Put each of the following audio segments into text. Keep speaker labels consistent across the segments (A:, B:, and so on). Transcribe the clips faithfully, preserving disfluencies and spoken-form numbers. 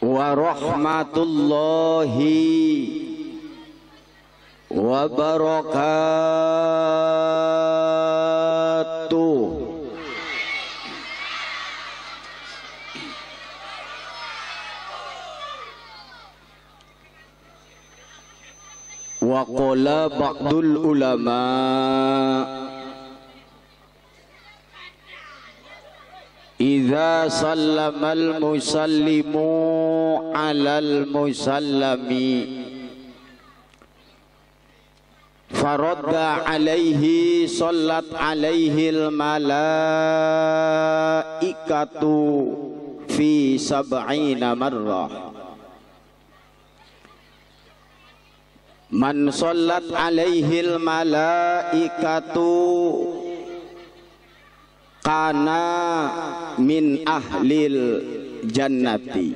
A: warahmatullahi wabarakatuh. Wa qala ba'dul ulama idza sallamal musallimu alal musallami faradda alaihi sallat alaihil malaikatu fi sab'ina marrah. Man sallat alaihil malaikatu kana min ahlil jannati.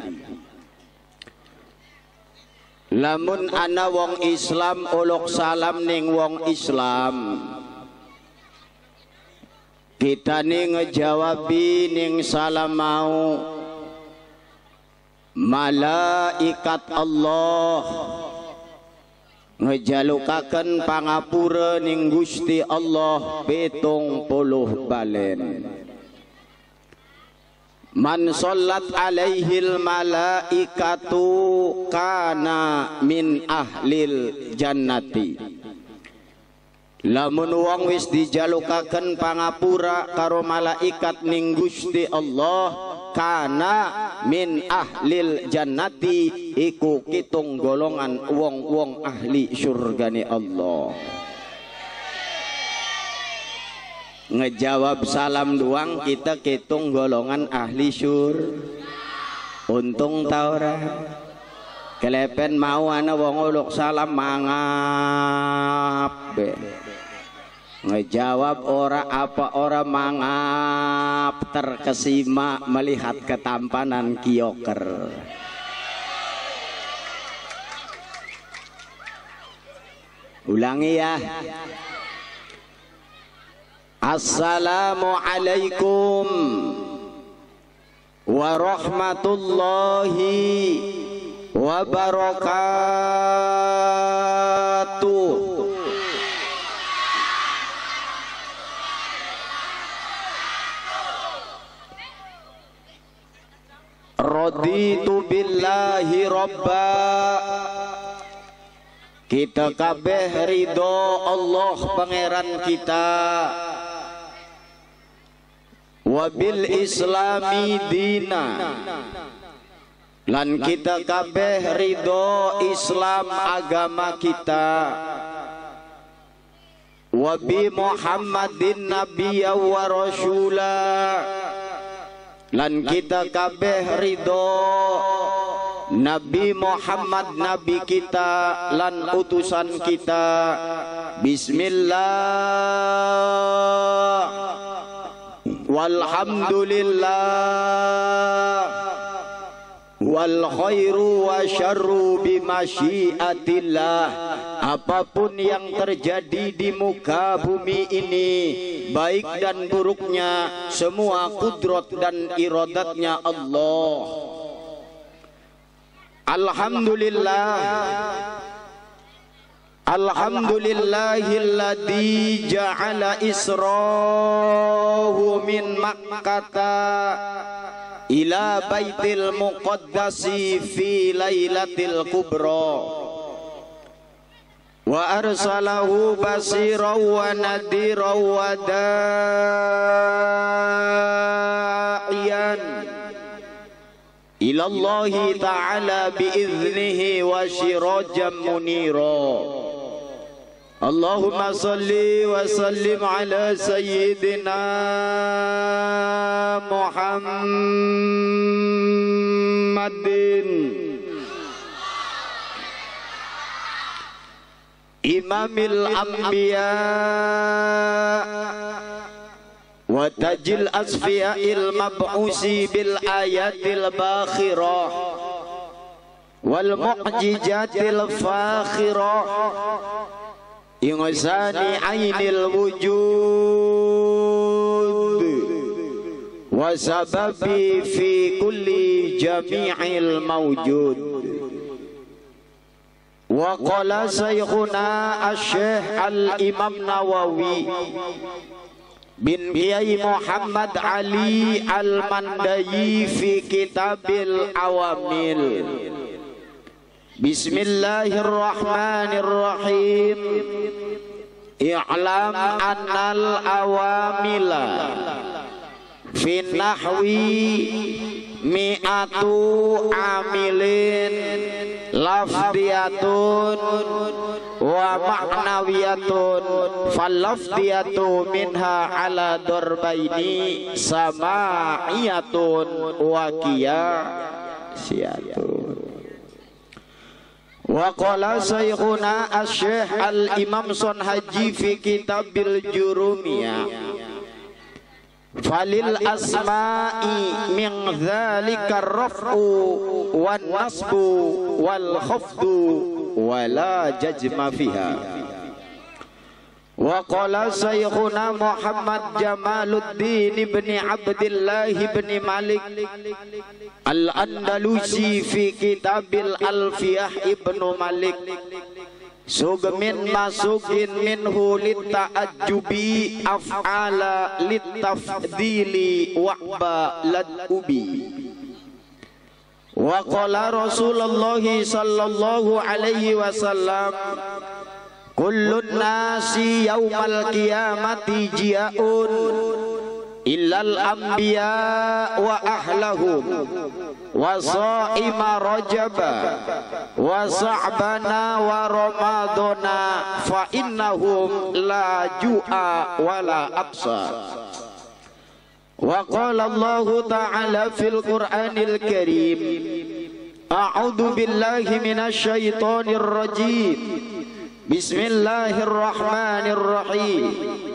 A: Lamun ana wong Islam uluk salam ning wong Islam, kita ning ngejawabi ning salam mau malaikat Allah ngejalukaken pangapura ning Gusti Allah pitung puluh balen. Man sallat alaihil malaikatu kana min ahlil jannati. Lamun wong wis dijalukaken pangapura karo malaikat ning Gusti Allah kana min ahlil jannati, iku kitung golongan wong-wong ahli surgane Allah. Ngejawab salam doang kita kitung golongan ahli sur. Untung ta ora? Kelepen mau ana wong uluk salam mangap be. Ngejawab ora apa ora mangap, terkesima melihat ketampanan kioker. Ulangi ya. Assalamualaikum warahmatullahi wabarakatuh. Raditu billahi robba. Kita kabeh ridho Allah pangeran kita. Wabil islami dina. Lan kita kabeh ridho Islam agama kita. Wabi Muhammadin nabiyya wa rasula. Lan kita kabeh ridho Nabi Muhammad nabi kita lan utusan kita. Bismillah walhamdulillah wal khairu wa syarru bimasyiatillah. Apapun yang terjadi di muka bumi ini, baik dan buruknya, semua kudrat dan iradatnya Allah. Alhamdulillah, alhamdulillahilladzi ja'ala israhu min Makkata ila baitil muqaddasi fi lailatil kubra. Wa arsalahu basiran wa nadiran wa da'iyan ilallahi ta'ala biiznihi wa sirajan munira. Allahumma salli wa sallim ala sayyidina Muhammadin imamil anbiya wa tajil asfiya'il mab'usi bil ayatil bakhirah wal mu'jizatil fakhirah ingzani ainil wujud wa sababi fi kulli jami'il mawjud. Wa qala saykhuna asy-syekh al-Imam Nawawi bin Kiai Muhammad Ali Al-Mandayi fi Kitabil Awamil. Bismillahirrahmanirrahim. I'lam annal awamila fi nahwi mi'atu amilin lafdiyatun wa ma'nawiyatun fallafdiyatu minha ala darbaini sama'iyatun wa qiyasiyatun. Wa qala saykhuna asy-syekh al-Imam Sonhaji fi Kitabil Jurumiyah falil asma'i min dzalika ar-raf'u wan nasbu wal khafdu wala jazma fiha. Wa qala saykhuna Muhammad Jamaluddin ibn Abdullah ibn Malik Al-Andalusi fi Kitabil Alfiyah ibnu Malik sugmin masukin minhu litta'ajjubi af'ala littafdili wa'ba lad'ubi. Wa qala Rasulullah sallallahu alaihi wasallam kullun nasi yaumal qiyamati jia'un illal anbiya wa ahlahum wa sa'ima rajaba wa sa'bana wa ramadana fa innahum la ju'a wa la absa. Wa qala Allah ta'ala fil Qur'anil Karim a'udzu billahi minasy syaithanir rajim. Bismillahirrahmanirrahim.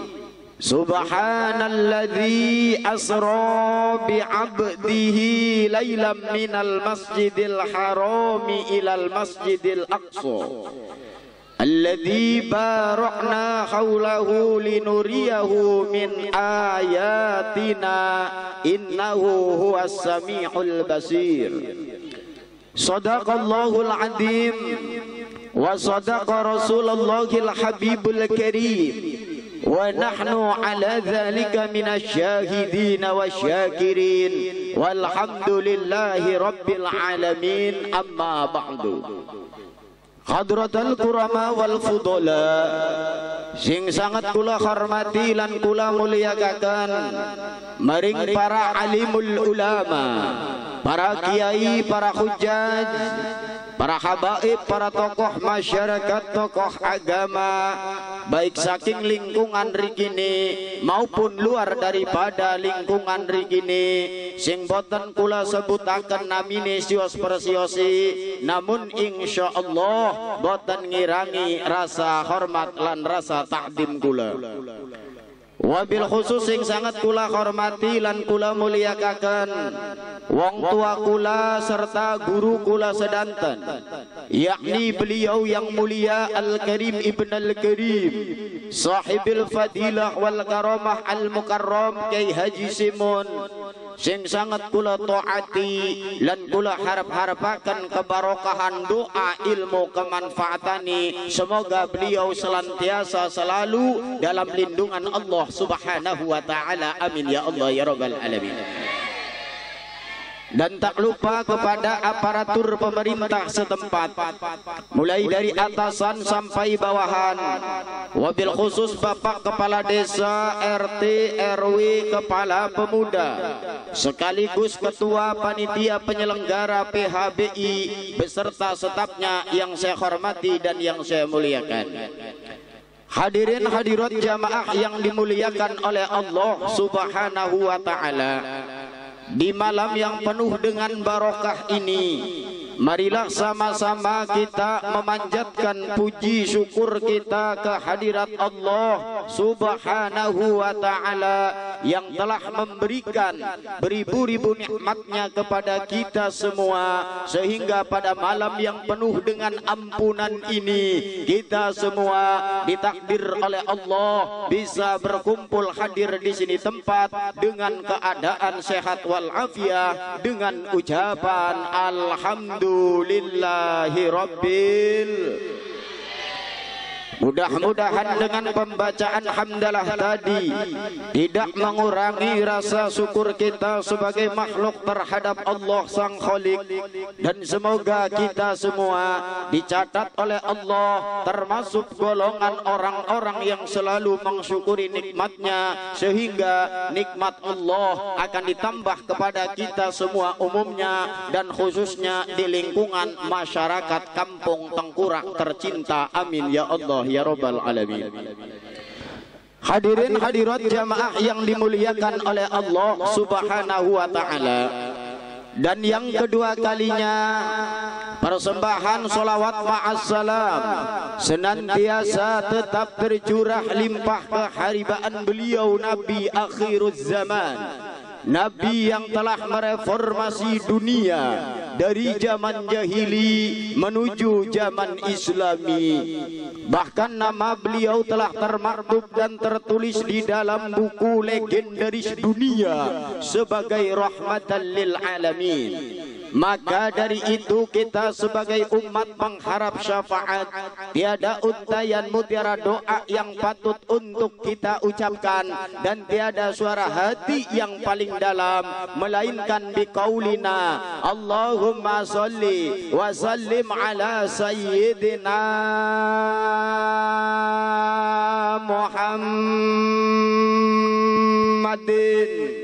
A: Subhanalladzi asra bi'abdihi laylan minal masjidil harami ilal masjidil aqsa alladzi barakna haulahu linuriyahu min ayatina innahu huwas samiul basir. Shadaqallahul azim wa sadaqa rasulullahil habibul karim wa nahnu ala dzalika minasyahidin wasyakirin walhamdulillahi rabbil alamin. Amma ba'du. Hadratul kurama wal fudala sing sangat kula hormati lan kula mulyakaken maring para alimul ulama, para kiai, para hujjaj, para habaib, para tokoh masyarakat, tokoh agama, baik saking lingkungan rikini maupun luar daripada lingkungan rikini, sing boten kula sebutaken namine sios persiosi, namun insyaallah boten ngirangi rasa hormat lan rasa takdim kula. Wabil khusus sing sangat kula hormati lan kula mulyakaken wong tua kula serta guru kula sedanten, yakni beliau yang mulia Al-Karim Ibn Al-Karim sahibil fadilah wal karamah al-mukarram Kyai Haji Simun, sing sangat kula taati lan kula harap-harapaken kebarokahan doa ilmu kemanfaatani. Semoga beliau senantiasa selalu dalam lindungan Allah Subhanahu wa ta'ala. Amin ya Allah ya rabbal alamin. Dan tak lupa kepada aparatur pemerintah setempat, mulai dari atasan sampai bawahan, wabil khusus Bapak Kepala Desa, R T, R W, Kepala Pemuda, sekaligus Ketua Panitia Penyelenggara P H B I beserta stafnya yang saya hormati dan yang saya muliakan. Hadirin hadirat jamaah yang dimuliakan oleh Allah Subhanahu wa ta'ala, di malam yang penuh dengan barokah ini marilah sama-sama kita memanjatkan puji syukur kita ke hadirat Allah Subhanahu wa ta'ala yang telah memberikan beribu-ribu nikmatnya kepada kita semua, sehingga pada malam yang penuh dengan ampunan ini kita semua ditakdir oleh Allah bisa berkumpul hadir di sini tempat dengan keadaan sehat walafiat, dengan ucapan alhamdulillahi rabbil. Mudah-mudahan dengan pembacaan hamdalah tadi tidak mengurangi rasa syukur kita sebagai makhluk terhadap Allah Sang Khalik, dan semoga kita semua dicatat oleh Allah termasuk golongan orang-orang yang selalu mensyukuri nikmatnya, sehingga nikmat Allah akan ditambah kepada kita semua umumnya dan khususnya di lingkungan masyarakat Kampung Tengkurak tercinta. Amin ya Allah ya Rabbal Alamin. Hadirin hadirat jamaah yang dimuliakan oleh Allah Subhanahu wa ta'ala, dan yang kedua kalinya persembahan solawat ma'assalam senantiasa tetap tercurah limpah keharibaan beliau Nabi akhiruz zaman, Nabi yang telah mereformasi dunia dari zaman jahili menuju zaman Islami. Bahkan nama beliau telah termaktub dan tertulis di dalam buku legendaris dunia sebagai rahmatan lil alamin. Maka dari itu kita sebagai umat pengharap syafaat, tiada untayan mutiara doa yang patut untuk kita ucapkan, dan tiada suara hati yang paling dalam melainkan biqaulina Allahumma sholli wa sallim ala sayyidina Muhammadin.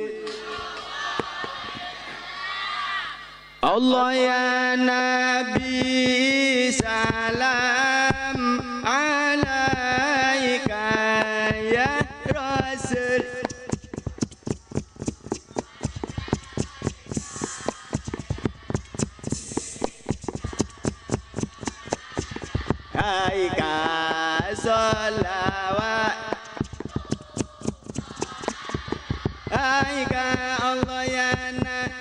A: Allah ya Nabi salam alaika ya Rasul. Alaika salawat alaika Allah ya Nabi.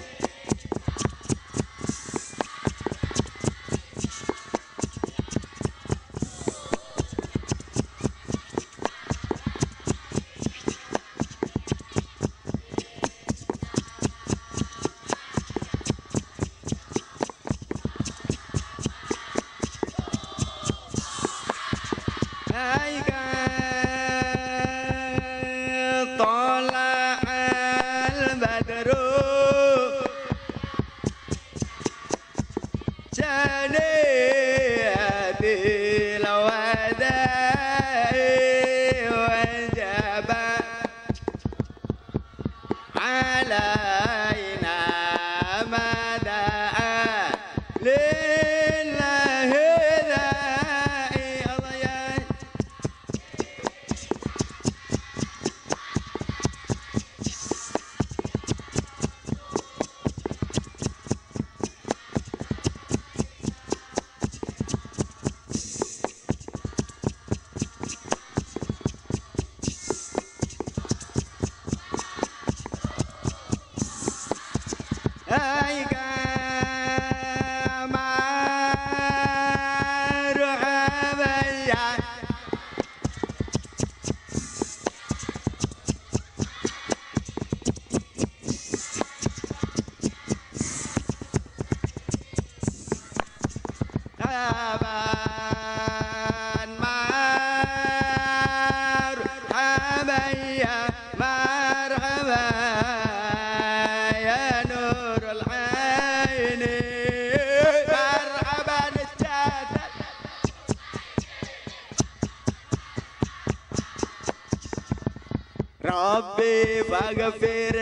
A: Rabbi faghfir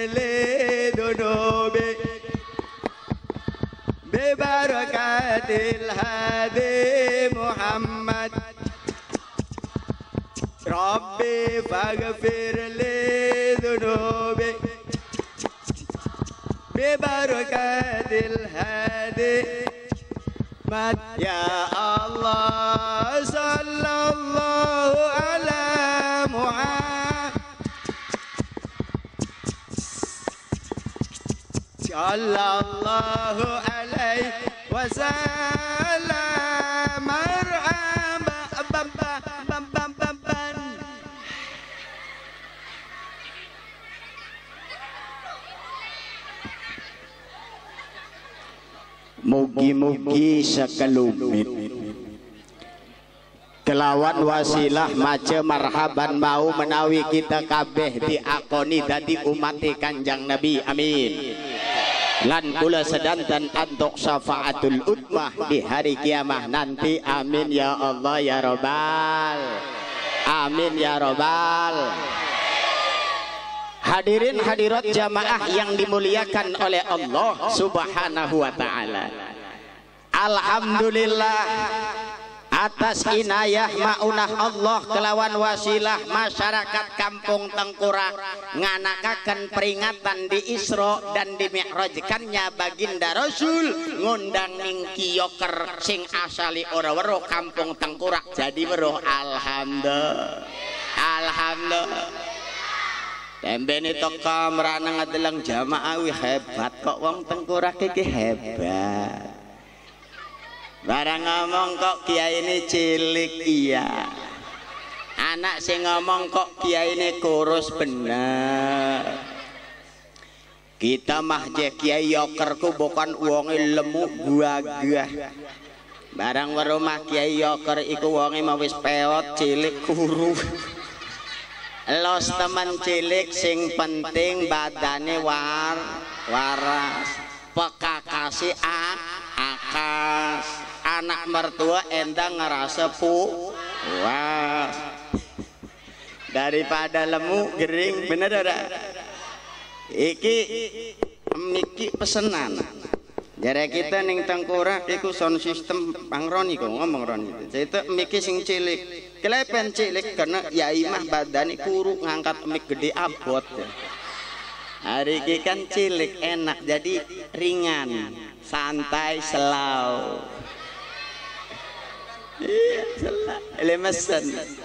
A: li dunubi bi barakatil hadi Muhammad. Rabbi faghfir li dunubi ببركات الهادي يا الله صلى الله على محمد صلى الله عليه وسلم مرحبا بابا بابا بابا. Mugi-mugi sakelumit kelawan wasilah maca marhaban mau menawi kita kabeh diakoni dadi umat Kanjeng Nabi, amin. Lan kula sedanten antuk syafaatul utmah di hari kiamah nanti, amin ya Allah ya Rabbal, amin ya Rabbal. Hadirin hadirat jamaah yang dimuliakan oleh Allah Subhanahu wa taala. Alhamdulillah atas inayah maunah Allah kelawan wasilah masyarakat Kampung Tengkurak nganakaken peringatan di Isra dan di Mi'rajkannya baginda Rasul ngundang ning kiyoker sing asali ora weruh Kampung Tengkurak jadi weruh. Alhamdulillah, alhamdulillah. Tembene teka merana ngadelang jamaah wi hebat kok wong Tengkurak iki hebat. Barang ngomong kok kiai ini cilik, iya. Anak sing ngomong kok kiai ini kurus bener. Kita mah je kiai yokerku bukan wonge lemu gagah. Barang werumah kiai yoker iku wonge mau wis peot cilik kuru. Los teman cilik sing penting badane war waras pekakasi ak akas anak mertua endang ngerasa puas daripada lemu gering, bener ora? Iki miki pesenan jare kita ning Tengkurak iku sound system pangroni kok ngomong roni itu miki sing cilik kelepen cilik karena yai mah badani kuru ngangkat mik gede abot. Hari ini kan cilik enak jadi ringan santai selau. Iya selau lemesan.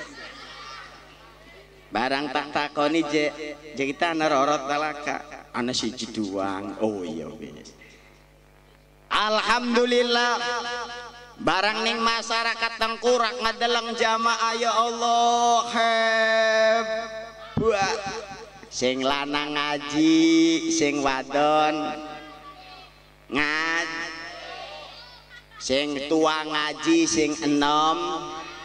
A: Barang tak takoni je je kita nerorot talaka ana siji doang. Oh iya wis. Alhamdulillah barang ning masyarakat Tengkurak ngadeleng jamaah ya Allah hebat. Sing lanang ngaji, sing wadon ngaji, sing tua ngaji, sing enom.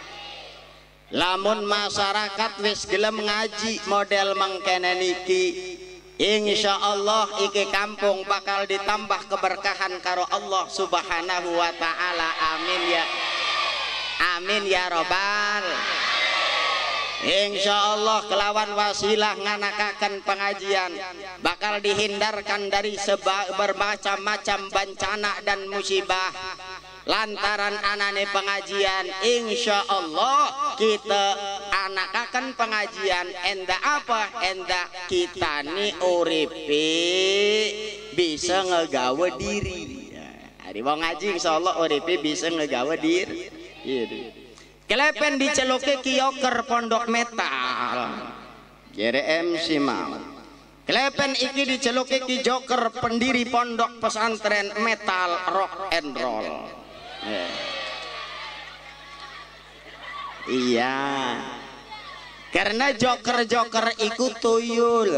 A: Lamun masyarakat wis gelem ngaji model mengkene niki, insya Allah iki kampung bakal ditambah keberkahan karo Allah Subhanahu wa ta'ala, amin ya amin ya Rabbal. Insya Allah kelawan wasilah nganakaken pengajian bakal dihindarkan dari bermacam-macam bencana dan musibah lantaran anane pengajian. Insya Allah kita anakaken pengajian enda apa enda kita ni uripi bisa ngegawe diri. Hari wong ngaji insya Allah uripi bisa ngegawe diri. Kelepen diceluke kiyoker pondok metal J R M Simam. Kelepen iki diceluke ki joker pendiri pondok pesantren metal rock and roll. Yeah. Iya, karena joker-joker ikut tuyul,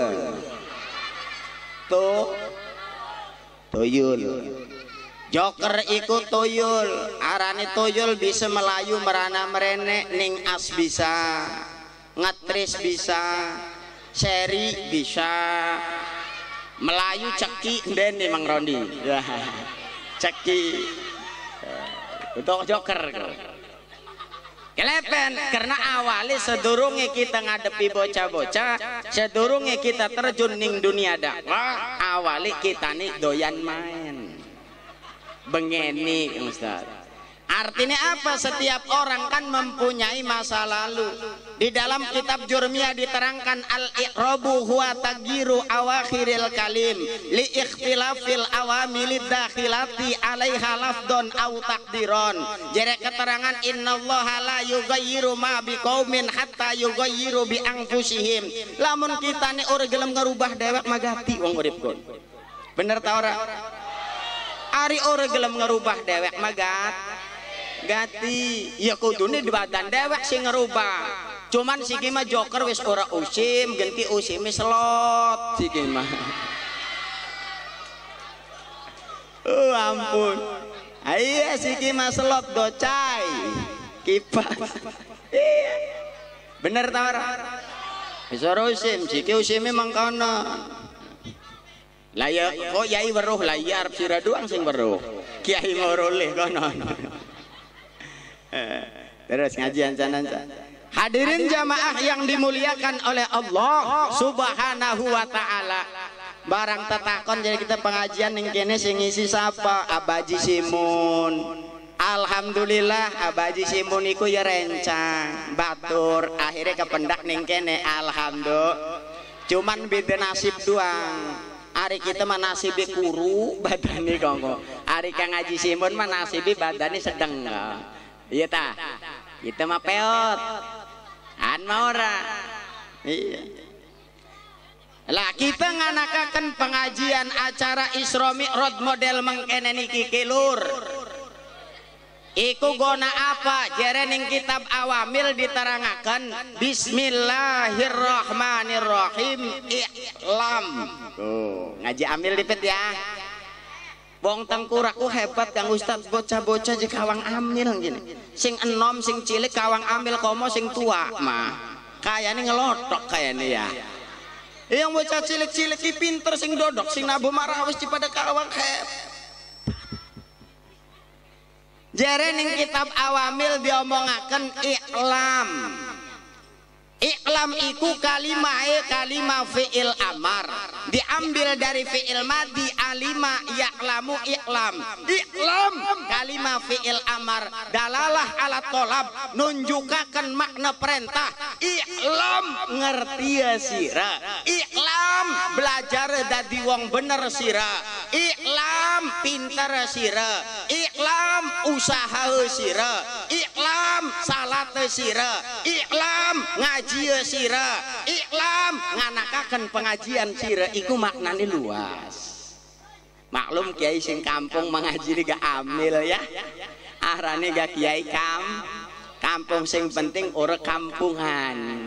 A: tuh tuyul. Joker ikut tuyul, arane tuyul bisa melayu merana merene ning as bisa, ngetris bisa, seri bisa, melayu ceki den nih Mang Rondi, ceki, untuk joker. Kelepen karena awali sedurunge kita ngadepi bocah-bocah, sedurunge kita terjun ning dunia dakwah, awali kita nih doyan main. Bengeni Ustaz. Artinya apa? Setiap orang kan mempunyai masa lalu. Di dalam kitab Jurmiyah diterangkan al-iqrabu huwa tagyiru awakhiril kalim li ikhtilafil awamilid dakhilati alaiha lafdon au takdiron. Jadi keterangan innallaha la yughayyiru ma biqaumin hatta yughayyiru bi anfusihim. Lamun kita nih ora gelem ngerubah dewek magati wong uripkeun. Bener ta ora? Ari ora gelem ngerubah dewek magat gati ya kudune di badan dewek sing ngerubah. Cuman siki mah joker wis ora usim ganti usime selot siki mah. Oh ampun. Iya siki mah selot gocai kipas. Iya. Bener ta ora? Wis ora usim siki usime mangkono. Lah ya kok yai weruh lah ya arep sira doang sing weruh. Kiai ngoroleh kono. Terus ngajian canan. Hadirin jamaah yang dimuliakan oleh Allah Subhanahu wa taala. Barang tetakon jadi kita pengajian ning kene sing ngisi sapa? Abaji Simun. Alhamdulillah Abaji Simun iku ya rencang, batur, akhirnya kependak ning kene alhamdulillah. Cuman beda nasib doang. Ari kita mah nasibe kuru badane kongko. Ari Kang Haji Simun mah nasibe badane sedeng. Iya ta? Kita mah peot. An mah ora. Iya. Lah kita nganakaken pengajian acara Isra Mi'raj model mengkene niki kilur. Iku gona apa? Jerening kitab Awamil diterangaken Bismillahirrahmanirrahim I'lam. Tuh, ngaji ambil dipet ya. Wong tengkuraku hebat Kang Ustaz, bocah-bocah je kawang amil gini. Sing enom sing cilik kawang amil komo sing tua mah. Kayane ngelotok kayane ya. Yang bocah cilik-cilik ki pinter sing dodok sing nabu marawis pada kawang hebat. Jare ning kitab Awamil diomongaken i'lam. I'lam iku kalimah kalimah fi'il amar, diambil dari fi'il madi alima ya'lamu i'lam. I'lam kalimah fi'il amar dalalah ala tolab nunjukaken makna perintah. I'lam ngerti ya sira. I'lam belajar dadi wong bener sira. I'lam pinter sira. I'lam usaha sira. I'lam salat sira. I'lam ngaji sira. I'lam nganakaken pengajian sira iku maknane luas. Maklum kiai sing kampung mengaji gak amil ya. Arane gak kiai kam kampung sing penting ora kampungan.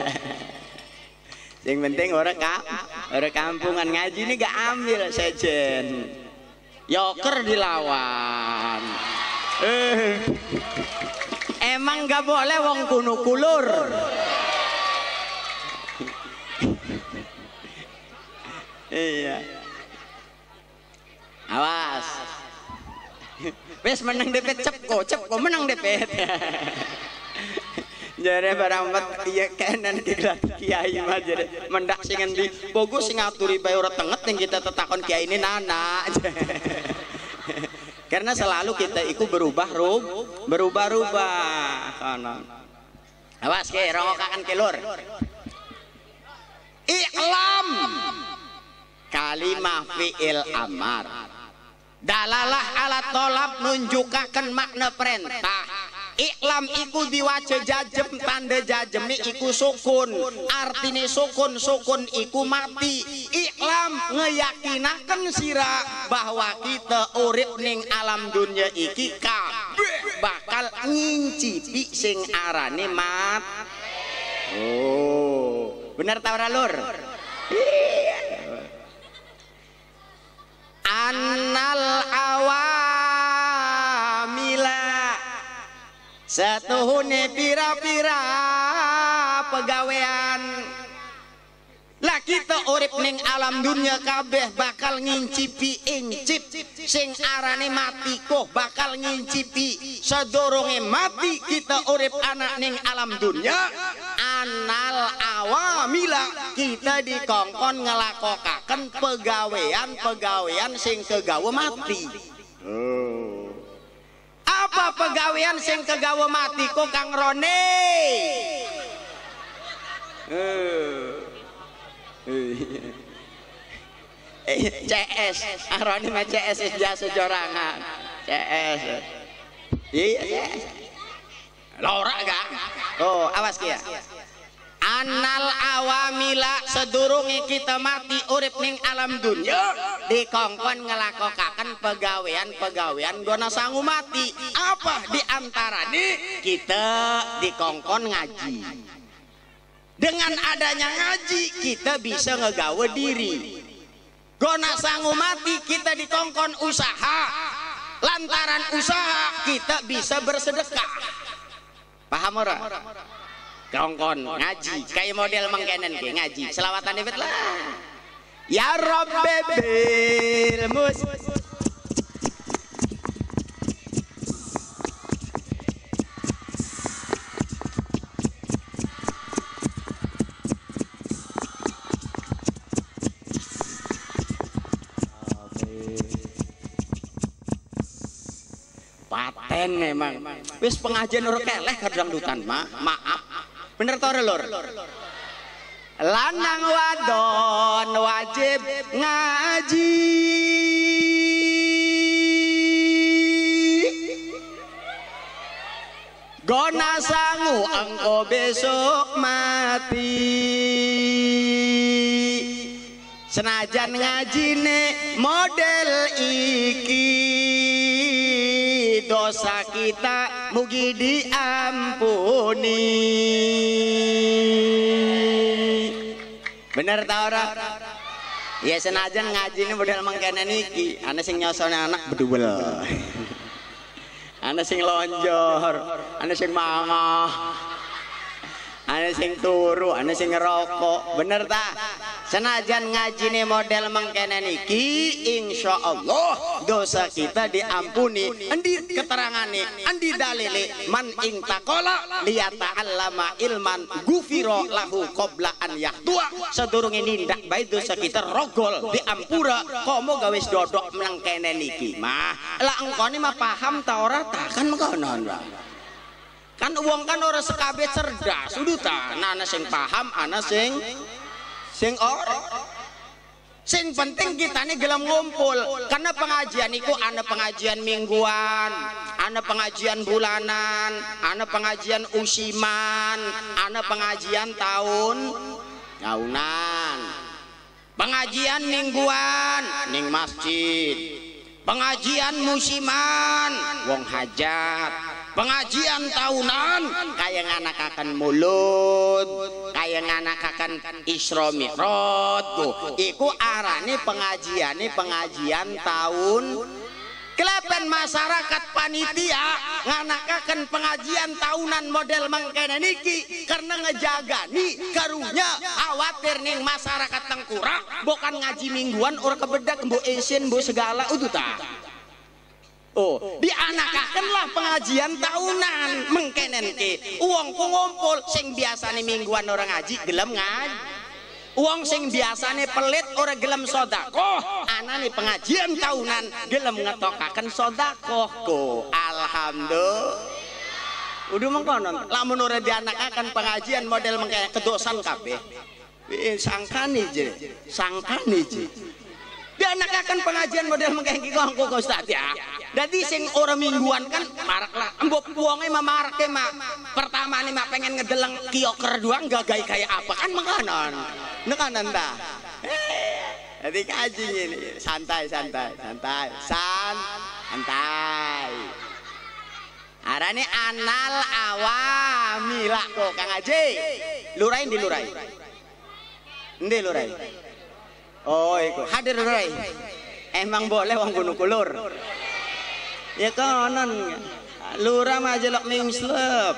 A: Sing penting ora kam ora kampungan ngaji ini gak ambil sejen. Yoker dilawan. Eh. Emang gak boleh wong kuno kulur. Iya. Awas. Wes menang depet cepko, cepko menang depet. Jare barang mat iya kenan kira kiai mah jare mendak sing endi bagus sing ngaturi bae ora tenget yang kita tetakon kiai ini nana. Karena selalu kita ikut berubah rub, berubah-ubah. Konon. Awas ke rongokakan kelur. I'lam kalimah fi'il amar. Dalalah ala tolab nunjukaken makna perintah. I'lam iku diwaca jajem tanda jajemi iku sukun. Artine sukun sukun iku mati. I'lam ngeyakinaken sira bahwa kita urip ning alam dunya iki kabeh bakal ngincipi sing arane mat. Oh, bener ta ora lur? Annal awamila satuhune pira-pira pegawean. Lah kita urip ning alam dunia kabeh bakal ngincipi incip sing arane mati kok bakal ngincipi sedurunge mati kita urip anak ning alam dunia. Anal awamila kita dikongkon ngelakokaken pegawean-pegawean sing kegawe mati. Oh. Apa pegawean sing kegawe mati kok Kang Rone? C S, Rone mah C S jasa jorangan. C S. Iya, Laura gak? Oh, awas kia. Anal awamila sedurungi kita mati urip ning alam dunya dikongkon ngelakokaken pegawean-pegawean gona sangu mati. Apa diantaranya kita dikongkon ngaji. Dengan adanya ngaji kita bisa ngegawe diri. Gona sangu mati kita dikongkon usaha. Lantaran usaha kita bisa bersedekah. Paham ora? Kongkon ngaji kayak model mengkenen ke ngaji selawatan David lah ya Rabbi bil mus paten memang wis pengajian ora keleh kadang dutan mah maaf. Bener tore lur. Lanang wadon wajib ngaji. Gona sangu engko besok mati. Senajan ngajine model iki dosa kita mugi diampuni. Bener ta ora? Ya senajan ngajine model mangkene niki, ana sing nyosone anak bedubel. Ana sing lonjor, ana sing mangah. Ana sing turu, ana sing ngerokok. Bener ta? Senajan ngajine model mangkene niki insyaallah dosa kita diampuni. Endi keterangane, endi dalile man ing taqala liyata'allama ilman gufira lahu qabla an yahtua. Sedurunge nindak bae dosa kita rogol diampura komo gawe dodok mangkene niki. Mah, lah engkone mah paham ta ora ta? Kan mengkonon, Bang. Kan wong kan ora sekabeh cerdas, udah ta. Nah, ana sing paham, ana sing sing ora. Sing penting kita nih gelem ngumpul. Karena pengajian itu ana pengajian mingguan, ana pengajian bulanan, ana pengajian usiman, ana pengajian tahun tahunan. Pengajian mingguan ning masjid. Pengajian musiman wong hajat. Pengajian tahunan kayak nganakakan mulut, kayak nganakakan Isra Mi'raj tuh. Iku arane pengajiane pengajian tahun. Kelepen masyarakat panitia nganakakan pengajian tahunan model mangkene niki karena ngejagani karunya khawatir ning masyarakat tengkurak bukan ngaji mingguan ora kebedak mbo esen mbo segala utuh ta. Oh, dianakakenlah pengajian tahunan mengkenen ke uang ku ngumpul sing biasane mingguan orang ngaji gelem ngaji uang sing biasane pelit orang gelem sodakoh anane pengajian tahunan gelem ngetokaken sodakoh ko alhamdulillah udah mengkonon lamun ora dianakaken pengajian model mengkene kedosan kabeh sangkani je sangkani je dianakaken pengajian model mengkene iki kok Ustaz ya. Dadi sing ora mingguan kan marak lah. Mbok wonge mah marak e mah. Pertamane mah pengen ngedeleng kioker doang gagai kayak apa kan makanan. Nekanan ta. Dadi kaji ini santai santai santai san santai. Arane anal awamila kok Kang Haji. Lurai di lurai. Endi lurai? Oh iku hadir lurai. Emang boleh wong gunung kulur. Ya kanan lurah majelok mingslep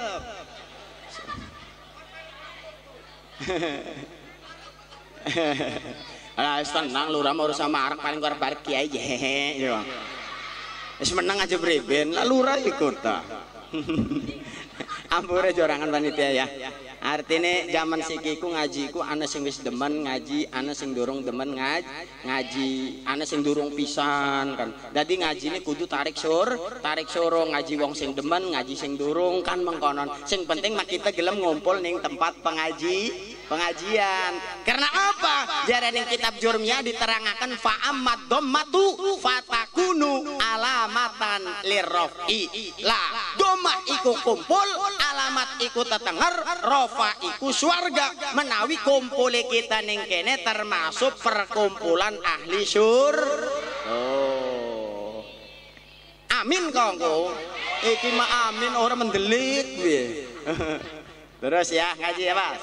A: alah tenang lurah mau sama arak paling kuar barik kiai jehe wis menang aja breben lurah ikut ta ampure jorangan panitia ya Artinya zaman sikiku ngaji ku ana sing wis demen ngaji, ana sing durung demen ngaji, ngaji, ana sing durung pisan kan. Dadi ngajine kudu tarik sur, tarik soro ngaji wong sing demen, ngaji sing durung kan mengkonon. Sing penting mah kita gelem ngumpul ning tempat pengaji, pengajian. Karena apa? Jare ning kitab Jurmiyah diterangaken fa ammad dhammatu fatakunu alamatan lirrafi. Lah, dhammah iku kumpul, alamat iku tetenger, rafa iku swarga. Menawi kumpule kita ning kene termasuk perkumpulan ahli sur. Oh. Amin kongko. Iki mah amin orang mendelik piye. Terus ya ngaji ya, Mas.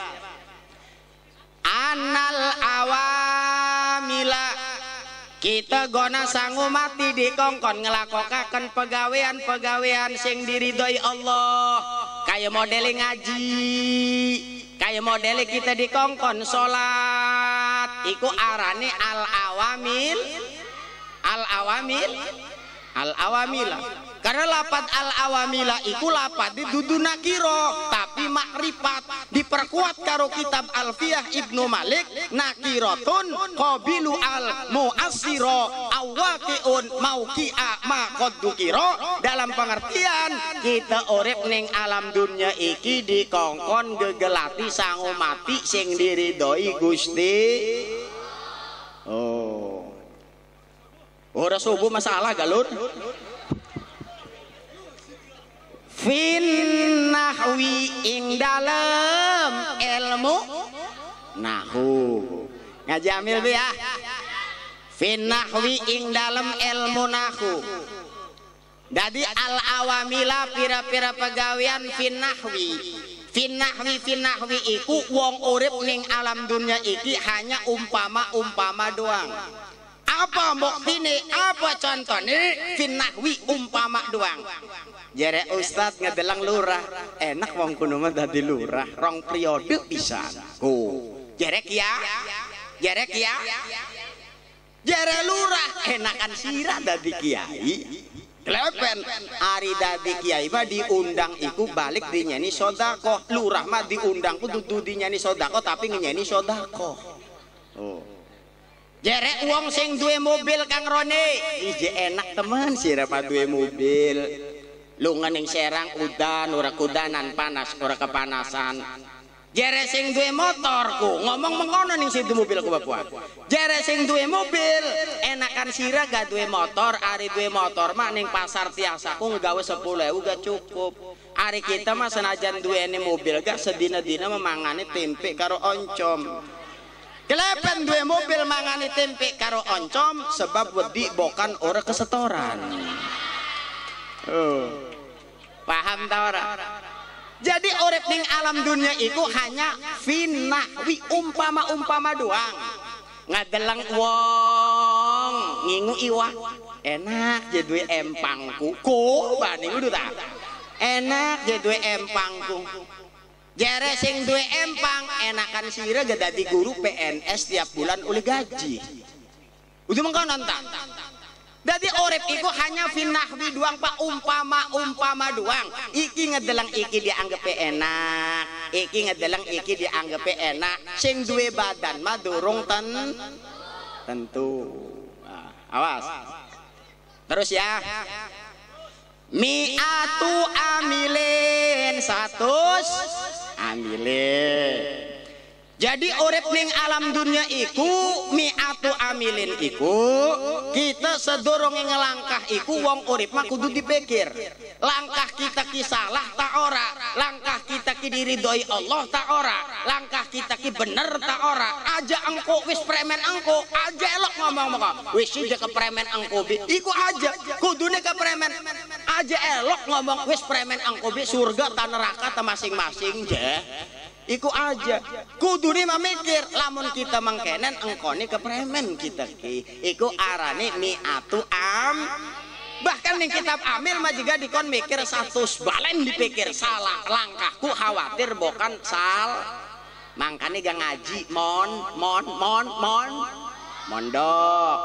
A: Anal awamila kita gona sanggup mati dikongkon ngelakokaken pegawean-pegawean sing diridhoi Allah. Kayak model ngaji, kayak model kita dikongkon salat, iku arane al awamil, al awamil, al awamila. Karena lapad al awamila iku lapad di dudu nakiro tapi makrifat diperkuat karo kitab Alfiyah Ibnu Malik nakirotun qabilu al muasiro awaqiun mauqi'a ma qad dukiro. Dalam pengertian kita urip ning alam dunya iki dikongkon gegelati sangu mati sing diridhoi Gusti. Oh, ora subuh masalah galur. Fin nahwi ing dalem ilmu nahu ngaji amil bi ya. Fin nahwi ing dalem ilmu nahu. Jadi al awamila pira-pira pegawean fin nahwi. Fin nahwi fin nahwi iku wong urip ning alam dunya iki hanya umpama-umpama doang. Apa buktine, apa contohnya? Fin nahwi umpama doang. Jare Ustad ngedelang lurah, enak wong kuno mah dadi lurah, rong periode pisan. Oh, jare kia, jare kia, jare lurah, enakan sirah dadi kiai. Klepen, ari dadi kiai mah diundang iku balik dinyanyi sodako, lurah mah diundang ku dudu dinyanyi sodako tapi nyanyi sodako. Oh. Jere uang sing duwe mobil Kang Rone, ije enak teman sirah mah duwe mobil. Lungan ning Serang udan ora kudanan panas ora kepanasan. Jere sing duwe motorku ngomong mengkono ning situ mobilku Bapak. Jere sing duwe mobil enakan sira gak duwe motor, ari duwe motor mah ning pasar tiasaku ngegawe sepuluh ribu gak cukup. Ari kita mah senajan duwene mobil gak sedina-dina memangane tempe karo oncom. Kelepen duwe mobil mangane tempe karo oncom sebab wedi bokan ora kesetoran. Oh. Paham ta ora? Jadi urip ning alam dunia itu hanya finahwi umpama-umpama doang. Ngadelang wong ngingu iwak enak jadi duwe empangku ko bani kudu ta. Enak jadi duwe empangku. Jare sing duwe empang enakan sira ge dadi guru P N S tiap bulan oleh gaji. Udah mengkonon ta? Jadi urip iku hanya finahwi doang pak umpama-umpama doang. Iki ngedelang iki dianggap enak, iki ngedelang iki dianggap enak. Sing duwe badan mah durung ten tentu. Nah, awas. Terus ya. Mi'atu amilin satus amilin. Jadi urip ning alam dunia iku mi'atu amilin iku kita sedorong ngelangkah iku wong urip mah kudu dipikir langkah kita ki salah tak ora, langkah kita ki diridhoi Allah tak ora, langkah kita ki bener tak ora. Aja engko wis premen engko aja elok ngomong-ngomong wis aja kepremen engko bi iku aja kudune kepremen aja elok ngomong wis premen engko bi surga ta neraka ta masing-masing je. Iku aja kudune mamikir lamun kita mangkenen engkone kepremen kita ki iku arane mi'atu am. Bahkan ning kitab Amil mah juga dikon mikir satu balen dipikir salah langkahku khawatir bukan sal mangkane gak ngaji mon mon mon mon mondok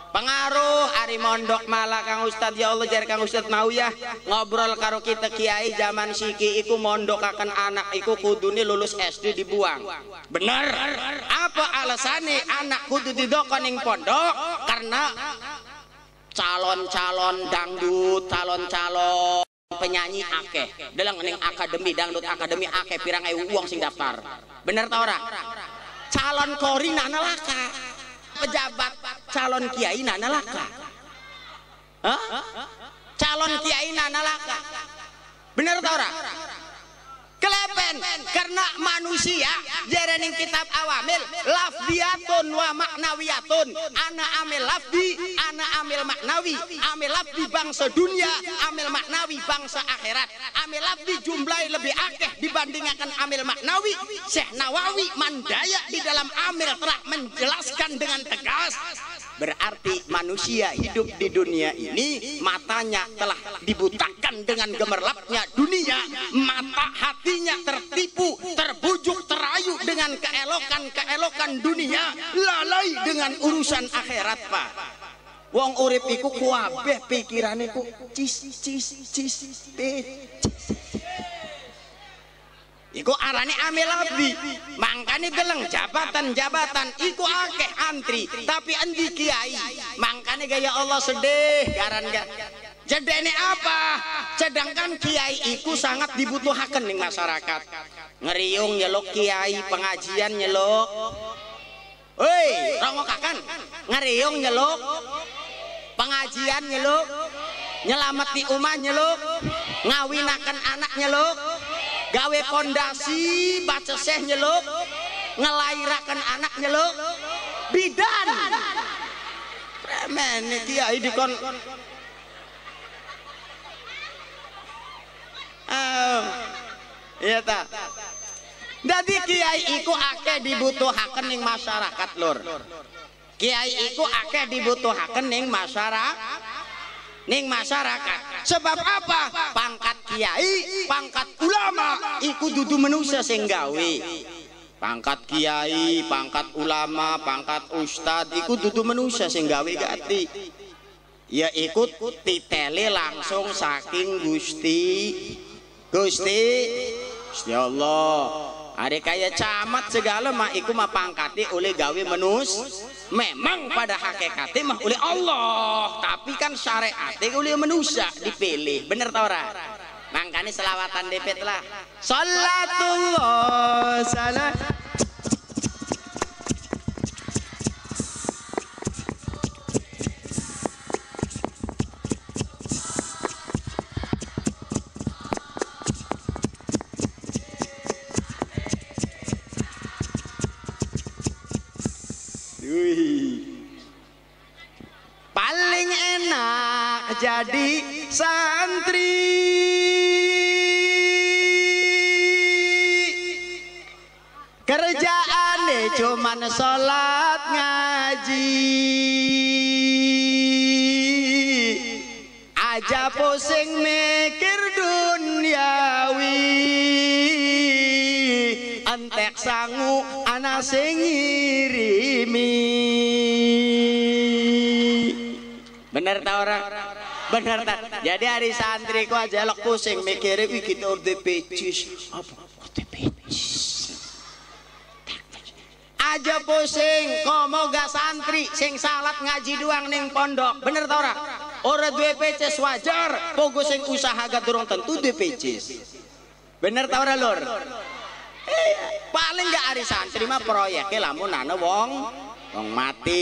A: pengaruh ari mondok malah Kang Ustad ya Allah jar Kang Ustad mau ya ngobrol karo kita kiai zaman siki iku mondok akan anak iku kudune lulus S D dibuang. Bener. Apa alasannya anak kudu didokon ning pondok? Karena calon-calon dangdut, calon-calon penyanyi akeh. Delang ning akademi dangdut akademi akeh pirang ewu wong sing daftar. Bener ta ora? Calon kori nana laka. Pejabat calon kiai nana laka. Hah? Calon kiai nana laka. Bener ta ora? Kelepen karena manusia jaraning kitab awamil lafdiyatun wa maknawiyatun ana amil lafdi ana amil maknawi amil lafdi bangsa dunia amil maknawi bangsa akhirat amil lafdi jumlahnya lebih akeh dibandingkan amil maknawi. Syekh Nawawi Mandaya di dalam amil telah menjelaskan dengan tegas berarti manusia hidup di dunia ini matanya telah dibutakan dengan gemerlapnya dunia, mata hatinya tertipu, terbujuk, terayu dengan keelokan-keelokan dunia, lalai dengan urusan akhirat Pak. Wong urip iku kuwabeh pikirane ku cis cis cis cis. Iku arane amil lafdi, mangkane deleng jabatan-jabatan iku akeh antri, tapi endi kiai, mangkane gaya Allah sedih garan gak. Jedene apa? Sedangkan kiai iku sangat dibutuhkan ning masyarakat. Ngeriung nyeluk kiai, pengajian nyeluk. Hei, rongokakan. Ngeriung nyeluk, pengajian nyeluk, nyelamati umat nyeluk, ngawinakan anak nyeluk. Gawe pondasi baca seh nyeluk, ngelairakan anak nyeluk, bidan premen nih kiai dikon oh, iya tak jadi kiai iku akeh dibutuhaken ning masyarakat lur. Kiai iku akeh dibutuhaken ning masyarakat ning masyarakat. Sebab apa? Pangkat kiai, pangkat ulama iku dudu manusia sing gawe. Pangkat kiai, pangkat ulama, pangkat ustad iku dudu manusia sing gawe gati. Ya ikut titele langsung saking Gusti Gusti Gusti Allah. Ada kayak camat segala mah iku mah pangkatnya oleh gawe menus. Memang pada hakikatnya mah oleh Allah, tapi kan syariatnya oleh manusia dipilih. Bener tau ora? Makanya selawatan depet lah. Salatullah salam. Paling enak jadi santri, kerjaannya cuman sholat ngaji, aja pusing mikir duniawi, entek sangu ana sing ngirimi. Bener ta ora? Bener ta? Jadi hari santri ku aja lok pusing mikire iki kita orde pecis. Apa? Orde pecis. Aja pusing komo gak santri sing salat ngaji doang ning pondok. Bener ta ora? Ora duwe pecis wajar, pogo sing usaha gak durung tentu duwe pecis. Bener ta ora lur? Eh, paling gak hari santri mah proyeknya lamun ana wong wong mati.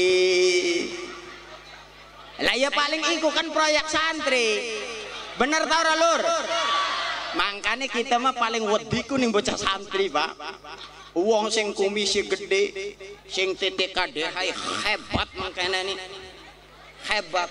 A: Lah ya paling iku kan proyek santri. Bener ta ora lur? Mangkane kita mah paling wedi ku ning bocah santri, Pak. Wong sing kumisi gede, sing T T K D H hebat mangkane nih. Hebat.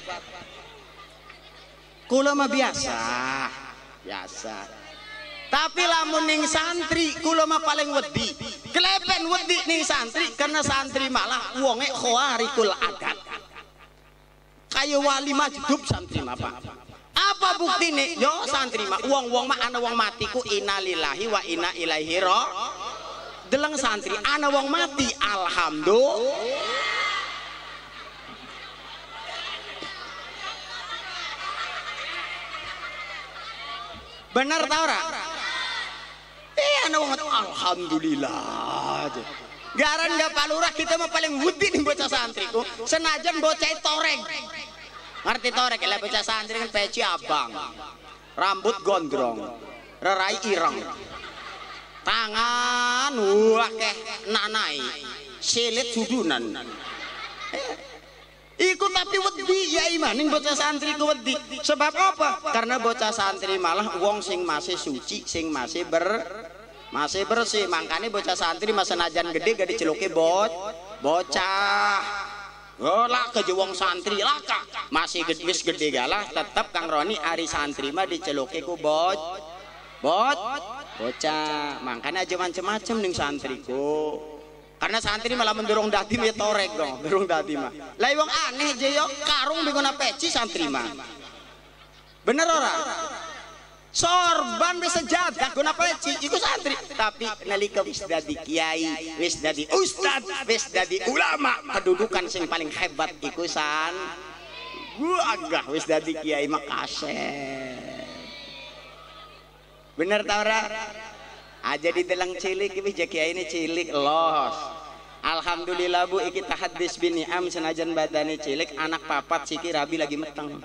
A: Kula mah biasa. Biasa. Tapi lamun ning santri kula mah paling wedi. Klepen wedi ning santri karena santri malah wonge khawarikul adat. Kayak wali mah hidup santri mah Pak. Apa bukti nih? Yo santri mah wong-wong mah ana wong mati ku innalillahi wa inna ilaihi raji'un. Deleng santri ana wong mati alhamdulillah. Bener tau ora? Eh ana wong alhamdulillah. Garan enggak Pak Lurah kita mah paling wedi nih bocah santriku. Senajan bocah toreng. Ngerti toreng lah bocah santri kan peci abang. Rambut gondrong. Rerai ireng. Tangan wakeh nanai. Silit sudunan. Iku tapi wedi ya imaning bocah santri ku wedi. Sebab apa? Karena bocah santri malah wong sing masih suci, sing masih ber masih bersih. Makanya bocah santri masa senajan gede gak diceluki bot bocah. Oh lah ke wong santri lah kak masih gede wis gede galah tetap Kang Roni ari santri mah diceluki ku bot bot bocah. Makanya aja macem-macem ning santriku. Karena santri malah mendorong dadi ya torek dong, dorong dadi mah. Lah wong aneh je yo karung bigona peci santri mah. Bener ora? Sorban bisa jaga guna peci iku santri, tapi nalika wis dadi kiai, wis dadi ustad, wis dadi ulama, kedudukan sing paling hebat iku san. Gua agak wis dadi kiai makasih. Bener ta ora? Aja di delang cilik wis kiai ini cilik los. Alhamdulillah Bu iki tahadis bin ni'am senajan badane cilik anak papat siki rabi lagi meteng.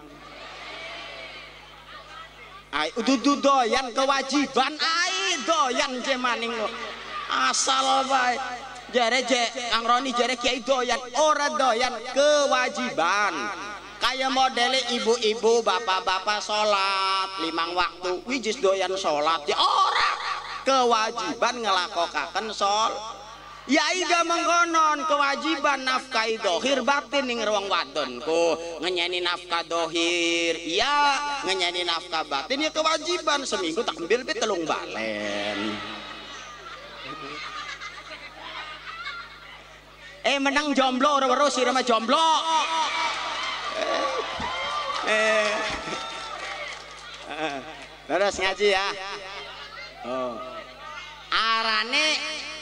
A: Ai dudu doyan kewajiban ai doyan je maning lo. Asal bae. Jare je Kang Roni jare kiai doyan ora doyan kewajiban. Kayak modele ibu-ibu bapak-bapak salat limang waktu wijis doyan salat ya ora kewajiban ngelakokaken sol. Ya ida mengkonon kewajiban nafkahi dohir batin ning ruang wadonku ngenyani nafkah dohir ya ngenyani nafkah batin ya kewajiban seminggu tak ambil pe telung balen. Eh menang jomblo ora sih mah jomblo. Eh terus ngaji ya. Oh arane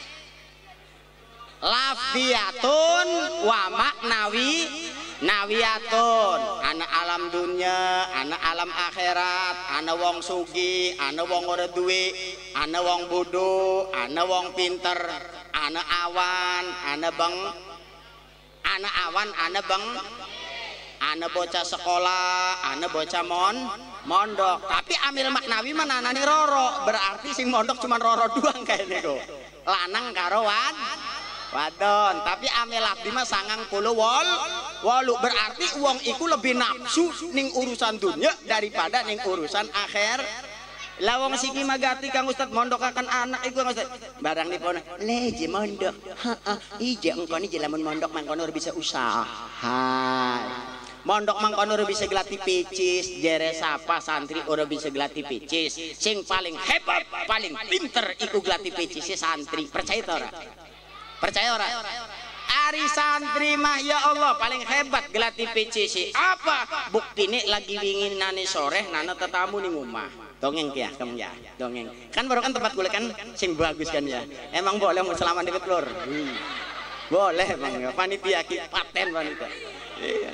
A: lafdiyatun wa maknawi nawiyatun. Ana alam dunya, ana alam akhirat, ana wong sugi, ana wong ora duwe, ana wong bodoh, ana wong pinter, ana awan, ana beng, ana awan, ana beng, ana bocah sekolah, ana bocah mon mondok. Tapi ambil maknawi mananani roro, berarti sing mondok cuma roro doang kayaknya kok. Lanang karo wad wadon, tapi amil abdi mah sangang puluh wol walu, berarti uang iku lebih nafsu ning urusan dunia daripada ning urusan akhir. Lawang siki magati Kang Ustad mondok akan anak iku Kang Ustad barang dipon leje mondok heeh ije engkone jelamun mondok mangkono bisa usaha mondok mangkono bisa gelati picis jere sapa santri ora bisa gelati picis sing paling hebat paling pinter iku gelati picis santri percaya ta ora? Percaya orang? Ari santri mah ya Allah paling hebat gelati P C C. Apa? Bukti nih lagi wingin nane sore nana tetamu nih rumah. Dongeng ya kamu ya, dongeng. Kan baru kan tempat kuliah kan sing bagus kan ya. Emang boleh mau selaman deket lur. Hmm. Boleh bang ya. Panitia kita paten panitia. Iya.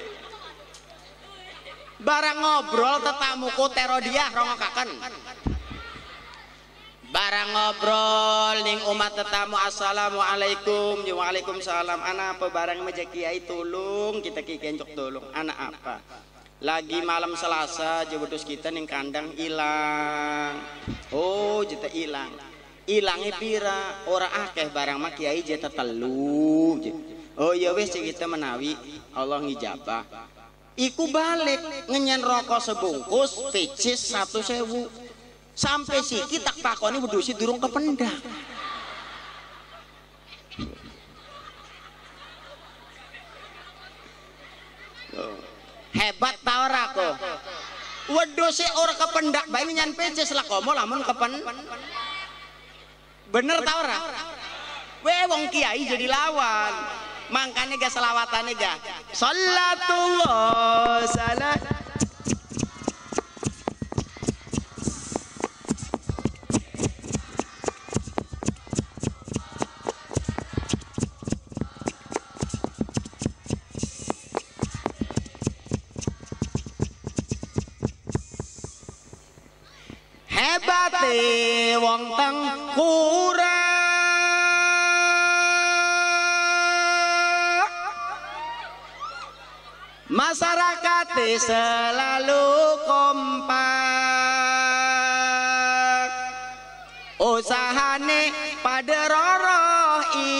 A: Barang ngobrol tetamuku terodiah rongokaken. Barang ngobrol ning umat tetamu assalamualaikum waalaikumsalam. Anak apa barang meja kiai tulung kita kikencok tulung. Anak apa? Lagi malam Selasa jebudus kita ning kandang ilang. Oh jeta ilang. Ilangnya pira ora akeh barang mah kiai jeta telu. Oh ya wes kita menawi Allah ngijabah. Iku balik ngenyen rokok sebungkus pecis satu sewu. Sampai siki tak takoni bedusi durung kependak. Hebat ta ora ko? Weduse ora kependak bae nyan peces lah komo lamun kepen. Bener ta ora? We wong kiai jadi lawan. Mangkane ga selawatane ga. Sallatullah salat hebate wong tengkura masyarakat selalu kompak usahane pada roroh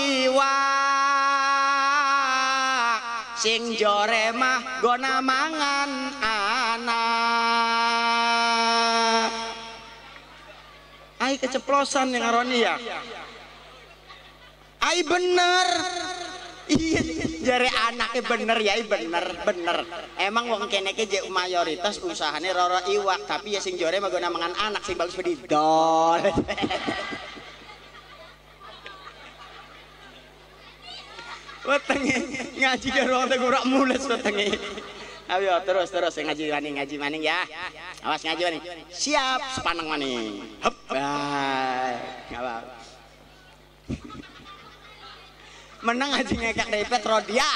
A: iwak sing jore mah gona mangan anak ai keceplosan yang ngaroni ya ai bener iya jare anaknya bener ya bener bener emang wong kene ke je mayoritas usahane roro iwak tapi ya sing jore mah gona mangan anak sing bagus pedidol wetenge ngaji karo teh ora mules wetenge ayo terus terus ngaji maning ngaji maning ya awas ngaji maning siap sepaneng maning hep bae ngapa menang aja ngekak dari Petrodia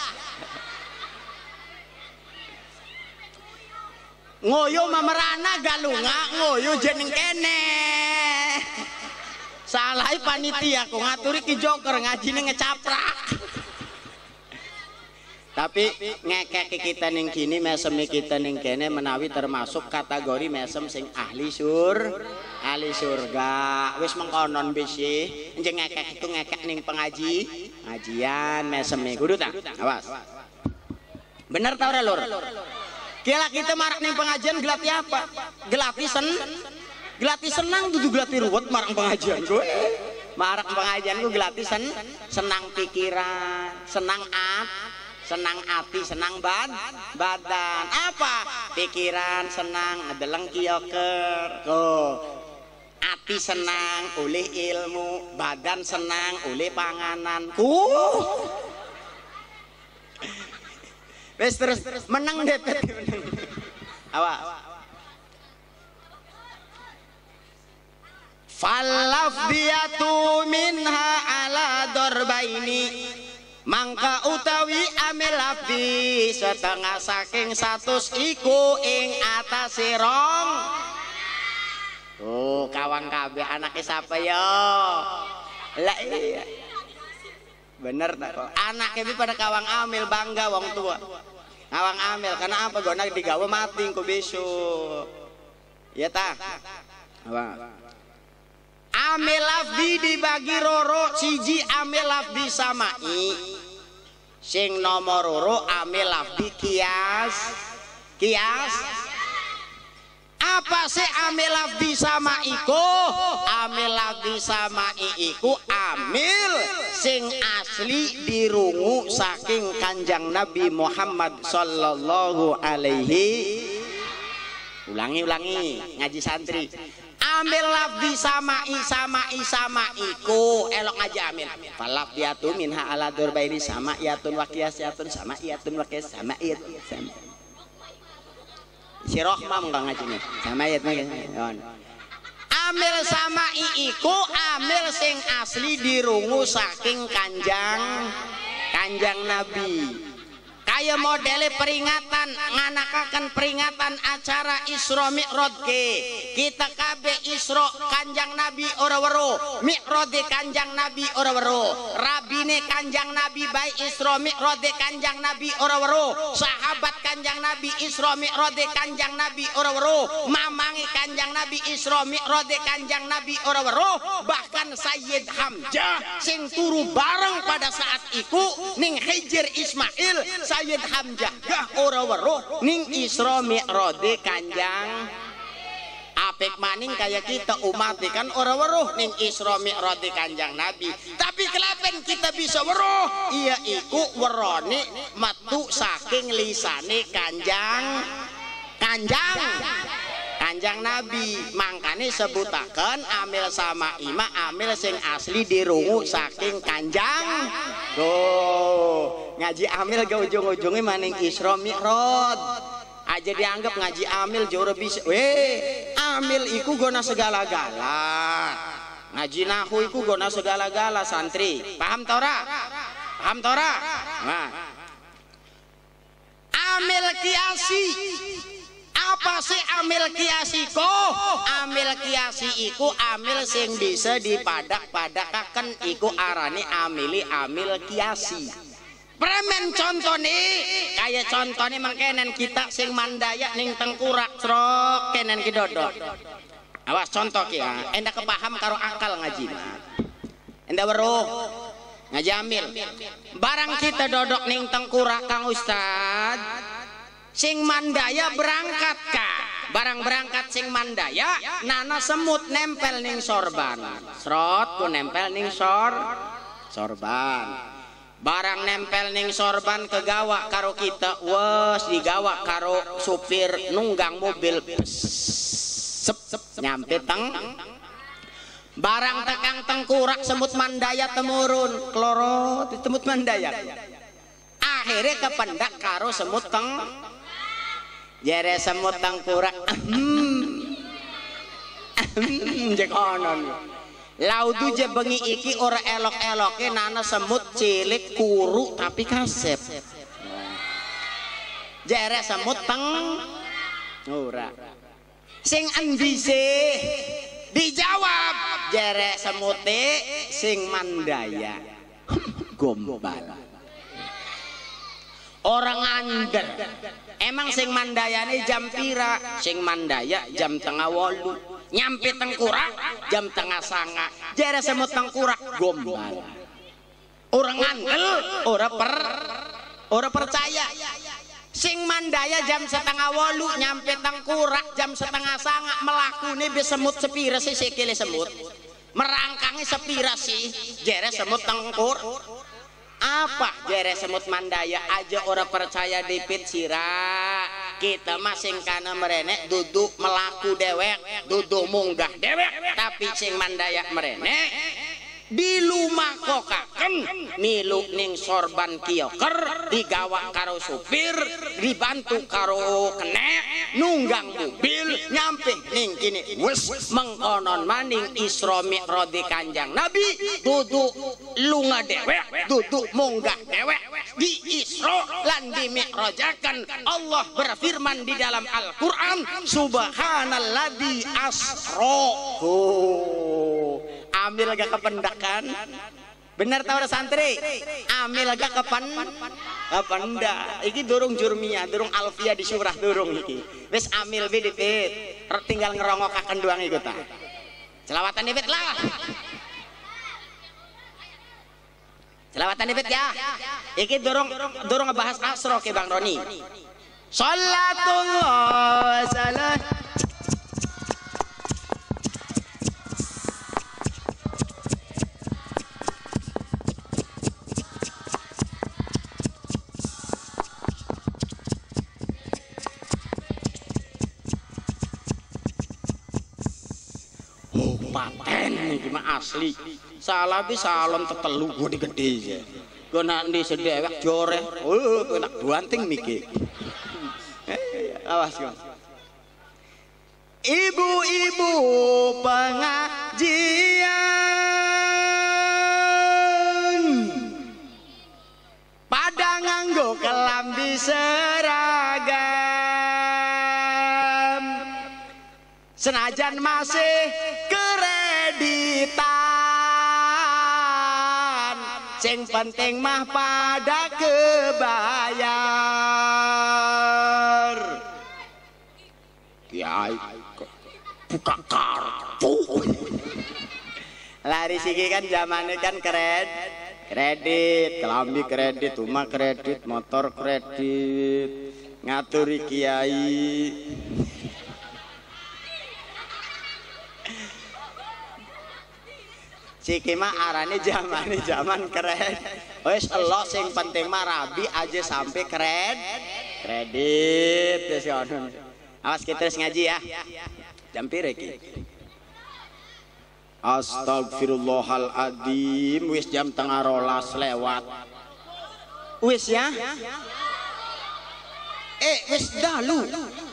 A: ngoyo mamerana galunga ngoyo jeneng kene salah panitia aku ngaturi ki joker ngajine ngecaprak tapi ngekek kita ning kini mesem kita ning kene menawi termasuk kategori mesem sing ahli sur ahli surga wis mengkonon bisi enjeng ngekek itu ngekek ning pengaji ngajian mesem kudu ta awas bener ta ora lur kira kita marak ning pengajian gelati apa gelati sen gelati senang dudu gelati ruwet marang pengajian gue marak pengajian gue gelati sen senang pikiran senang at senang hati, senang bad, badan. Apa? Pikiran senang, adeleng kiyoker. Oh. Hati senang oleh ilmu, badan senang oleh panganan. Uh. Wes terus menang deh. Awas. Falafdiyatu minha ala darbaini. Mangka utawi amil abdi setengah saking satus iku ing atase rong tuh kawang kabeh anake sapa yo lah iya bener tak kok anake pada kawang amil bangga wong tua kawang amil karena apa gona digawe mati engko besok ya ta apa amil lafdi dibagi roro siji amil lafdi samai sing nomor roro amil lafdi kias kias apa sih amil lafdi sama iku amil lafdi sama iku amil sing asli dirungu saking kanjang Nabi Muhammad sallallahu alaihi ulangi ulangi ngaji santri ambil lafzi samai samai sama iku elok ngaji amil falaf diatu minha ala durbaini sama iatun wakiasatun sama iatun wakias sama iat sama si rohmam enggak ngajinya sama iat amil sama iku amil sing asli dirungu saking kanjang kanjang Nabi kaya modele peringatan nganakakan peringatan acara Isra Mi'raj ke kita kabeh Isra kanjang Nabi ora wero Mi'raj kanjang Nabi ora wero rabine kanjang Nabi baik Isra Mi'raj kanjang Nabi ora wero sahabat kanjang Nabi Isra Mi'raj kanjang Nabi ora wero mamangi kanjang Nabi Isra Mi'raj kanjang Nabi ora wero bahkan Sayyid Hamzah sing turu bareng pada saat iku ning Hijr Ismail Sayyid Hamzah gah ora weruh ning Isra Mi'raj kanjang apik maning kaya kita umat kan ora weruh ning Isra Mi'raj kanjang Nabi tapi kelapen kita bisa weruh iya iku werone metu saking lisane kanjang kanjang kanjang Nabi mangkane sebutaken amil sama ima amil sing asli dirungu saking kanjang tuh ngaji amil ke ujung-ujungnya maning Isra Mi'raj aja dianggap ngaji amil jauh bisa weh amil iku gona segala-gala ngaji nahu iku gona segala-gala santri paham tora paham tora nah amil kiasi
B: Apa sih amil kiasiko? Amil kiasi iku amil sing bisa dipadak-padakaken iku arane amili amil kiasi. Premen contoh nih, kayak contoh nih mengkenen kita sing mandaya ning tengkurak trok kenen kidodok. Awas contoh ya, enda kepaham karo akal ngaji mah. Enda weruh ngaji amil. Barang kita dodok ning tengkurak Kang Ustad, sing mandaya berangkat ka. Barang berangkat sing mandaya, nana semut nempel ning sorban. Srot ku nempel ning sor sorban. Barang nempel ning sorban kegawa karo kita, wes digawa karo supir nunggang mobil. Sep, sep, nyampe teng barang tekang tengkurak semut mandaya temurun klorot semut mandaya akhirnya kependak karo semut teng jere semut tengkurak jek onon laudu je bengi iki ora elok-eloke nana semut cilik kuru tapi kasep jere semut teng ora sing endise dijawab jere semute sing mandaya gombal orang ander emang sing mandaya ini jam pira sing mandaya jam tengah wolu nyampe tengkurak jam tengah sanga jere semut tengkurak gombal orang andel ora per ora percaya sing mandaya jam setengah wolu nyampe tengkurak jam setengah sanga melakune besemut sepira sih sikile semut merangkangi sepira sih jere semut tengkur apa jere semut mandaya aja ora percaya dipit sira kita masing kana merenek duduk melaku dewek duduk munggah dewek tapi sing mandaya merenek dilumakokaken milu ning sorban kioker digawa karo supir dibantu karo kenek nunggang mobil nyampe ning kini wes mengkonon maning Isra Mi'raj Kanjang Nabi duduk lunga dewek duduk munggah dewek di Isra lan di Mi'rajakan Allah berfirman di dalam Al-Qur'an subhanalladzi asra. Oh ambil agak kependakan bener tau santri ambil agak kepen kependak iki durung jurmia durung alfia di surah durung iki wis amil bidipit tinggal ngerongokaken doang iku ta selawatan dipit lah selawatan dipit ya iki durung durung ngebahas asro ke Bang Roni Salatullah salam paten iki mah asli salah bi salon tetelu gede gede ya gue nanti sedewek jore oh gue nak duanting niki awas kau ibu-ibu pengajian pada nganggo kelambi seragam senajan masih kreditan sing penting mah pada kebayar kiai buka kartu lari siki kan zamannya kan keren kredit kelambi kredit rumah kredit motor kredit ngaturi kiai Ciki mah arane zamane zaman keren. Wes elo sing penting mah rabi aja sampai keren. Kredit wis ngono. Awas kita terus ngaji ya. Jam pira iki? Astagfirullahaladzim wis jam tengah rolas lewat. Wis ya? Eh wis dalu.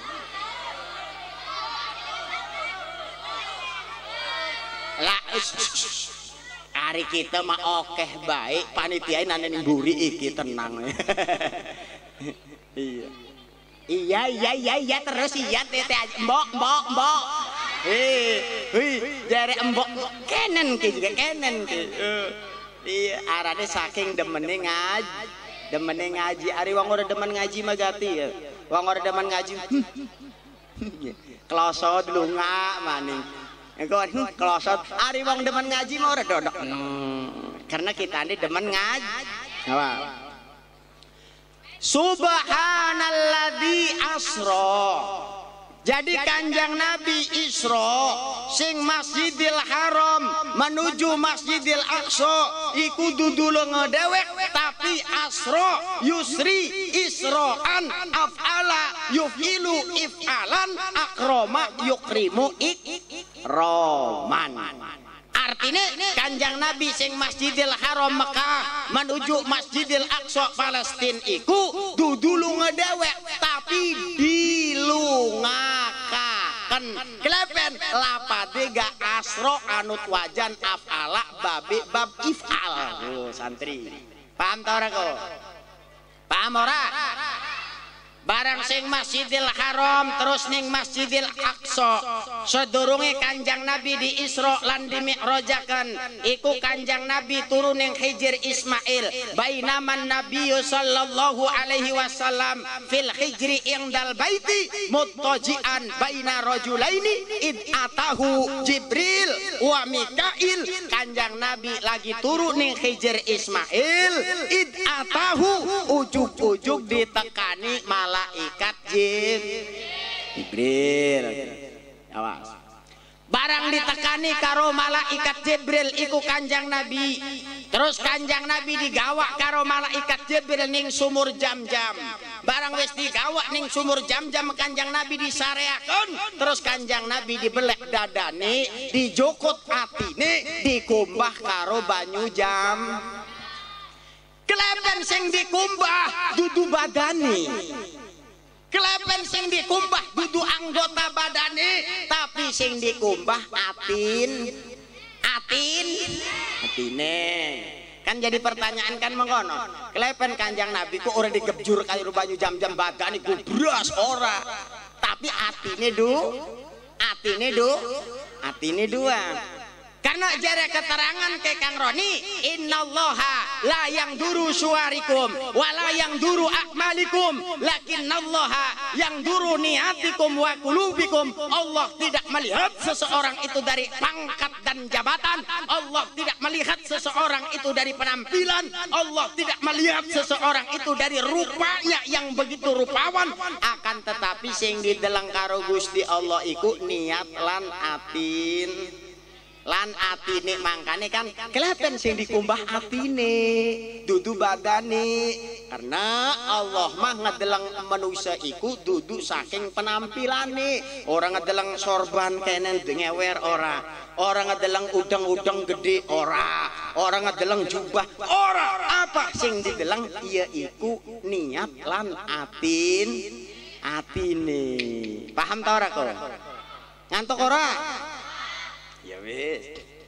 B: Lah hari kita mah okeh baik panitia nanya ning buri iki tenang iya Iya iya iya iya terus iya tete mbok mbok mbok. Eh, hei jare mbok kenen ki juga kenen ki. Iya arane saking demene ngaji. Demene ngaji ari wong ora demen ngaji mah gati ya. Wong ora demen ngaji. Kloso lunga maning. Engko kloso ari wong demen ngaji mah ora dodok. Karena kita ini demen ngaji. Apa? Subhanalladzi asra. Jadi kanjang Nabi Isra sing Masjidil Haram menuju Masjidil Aqsa iku dudu lenga dewek tapi asra yusri israan af'ala yufilu if'alan akroma yukrimu ikraman. Artinya kanjang Nabi sing Masjidil Haram Mekah menuju Masjidil Aqsa Palestina iku dudu lunga dewek tapi dilungakaken klepen lapade ga asro anut wajan afala babe bab ifal. Oh, santri paham ta ora kok? Paham ora? Barang sing Masjidil Haram terus ning Masjidil Aqsa sedurunge kanjang Nabi di Isra lan di Mi'rajaken iku kanjang Nabi turun ning Hijr Ismail bainaman Nabi sallallahu alaihi wasallam fil hijri indal baiti muttaji'an baina rajulaini id atahu Jibril wa Mikail. Kanjang Nabi lagi turun ning Hijr Ismail id atahu ujug-ujug ditekani malah malaikat Jibril. Awas. Barang ditekani karo malaikat Jibril iku kanjang Nabi. Terus kanjang Nabi digawak karo malaikat Jibril ning sumur Jam-Jam. Barang wis digawak ning sumur Jam-Jam kanjang Nabi disareaken. Terus kanjang Nabi dibelek dadane, dijokot atine, dikumbah karo banyu jam. Klepen sing dikumbah dudu badane. Klepen sing dikumbah dudu anggota badane, tapi sing dikumbah atin. Atin, atine. Kan jadi pertanyaan kan mengkono. Klepen kanjang Nabi ku ora digebjur kaya banyu jam-jam badane gubras ora. Tapi atine du, atine du, atine dua. Karena jare keterangan ke Kang Roni, innallaha la yang duru suarikum wala yang duru akmalikum lakinnallaha yang duru niatikum wa qulubikum. Allah tidak melihat seseorang itu dari pangkat dan jabatan, Allah tidak melihat seseorang itu dari penampilan, Allah tidak melihat seseorang itu dari rupanya yang begitu rupawan, akan tetapi sing dideleng karo Gusti Allah iku niat lan atin. Lan atine mangkane kan kelihatan sing dikumbah atine dudu badane. Karena Allah mah ngedeleng manusia iku dudu saking penampilane. Orang ngedeleng sorban kenen ngewer ora, orang ngedeleng udang-udang gede ora, orang ngedeleng jubah ora. Apa sing dideleng iya iku niat lan atin atine. Paham ta ora kok? Ngantuk ora? Ya wis.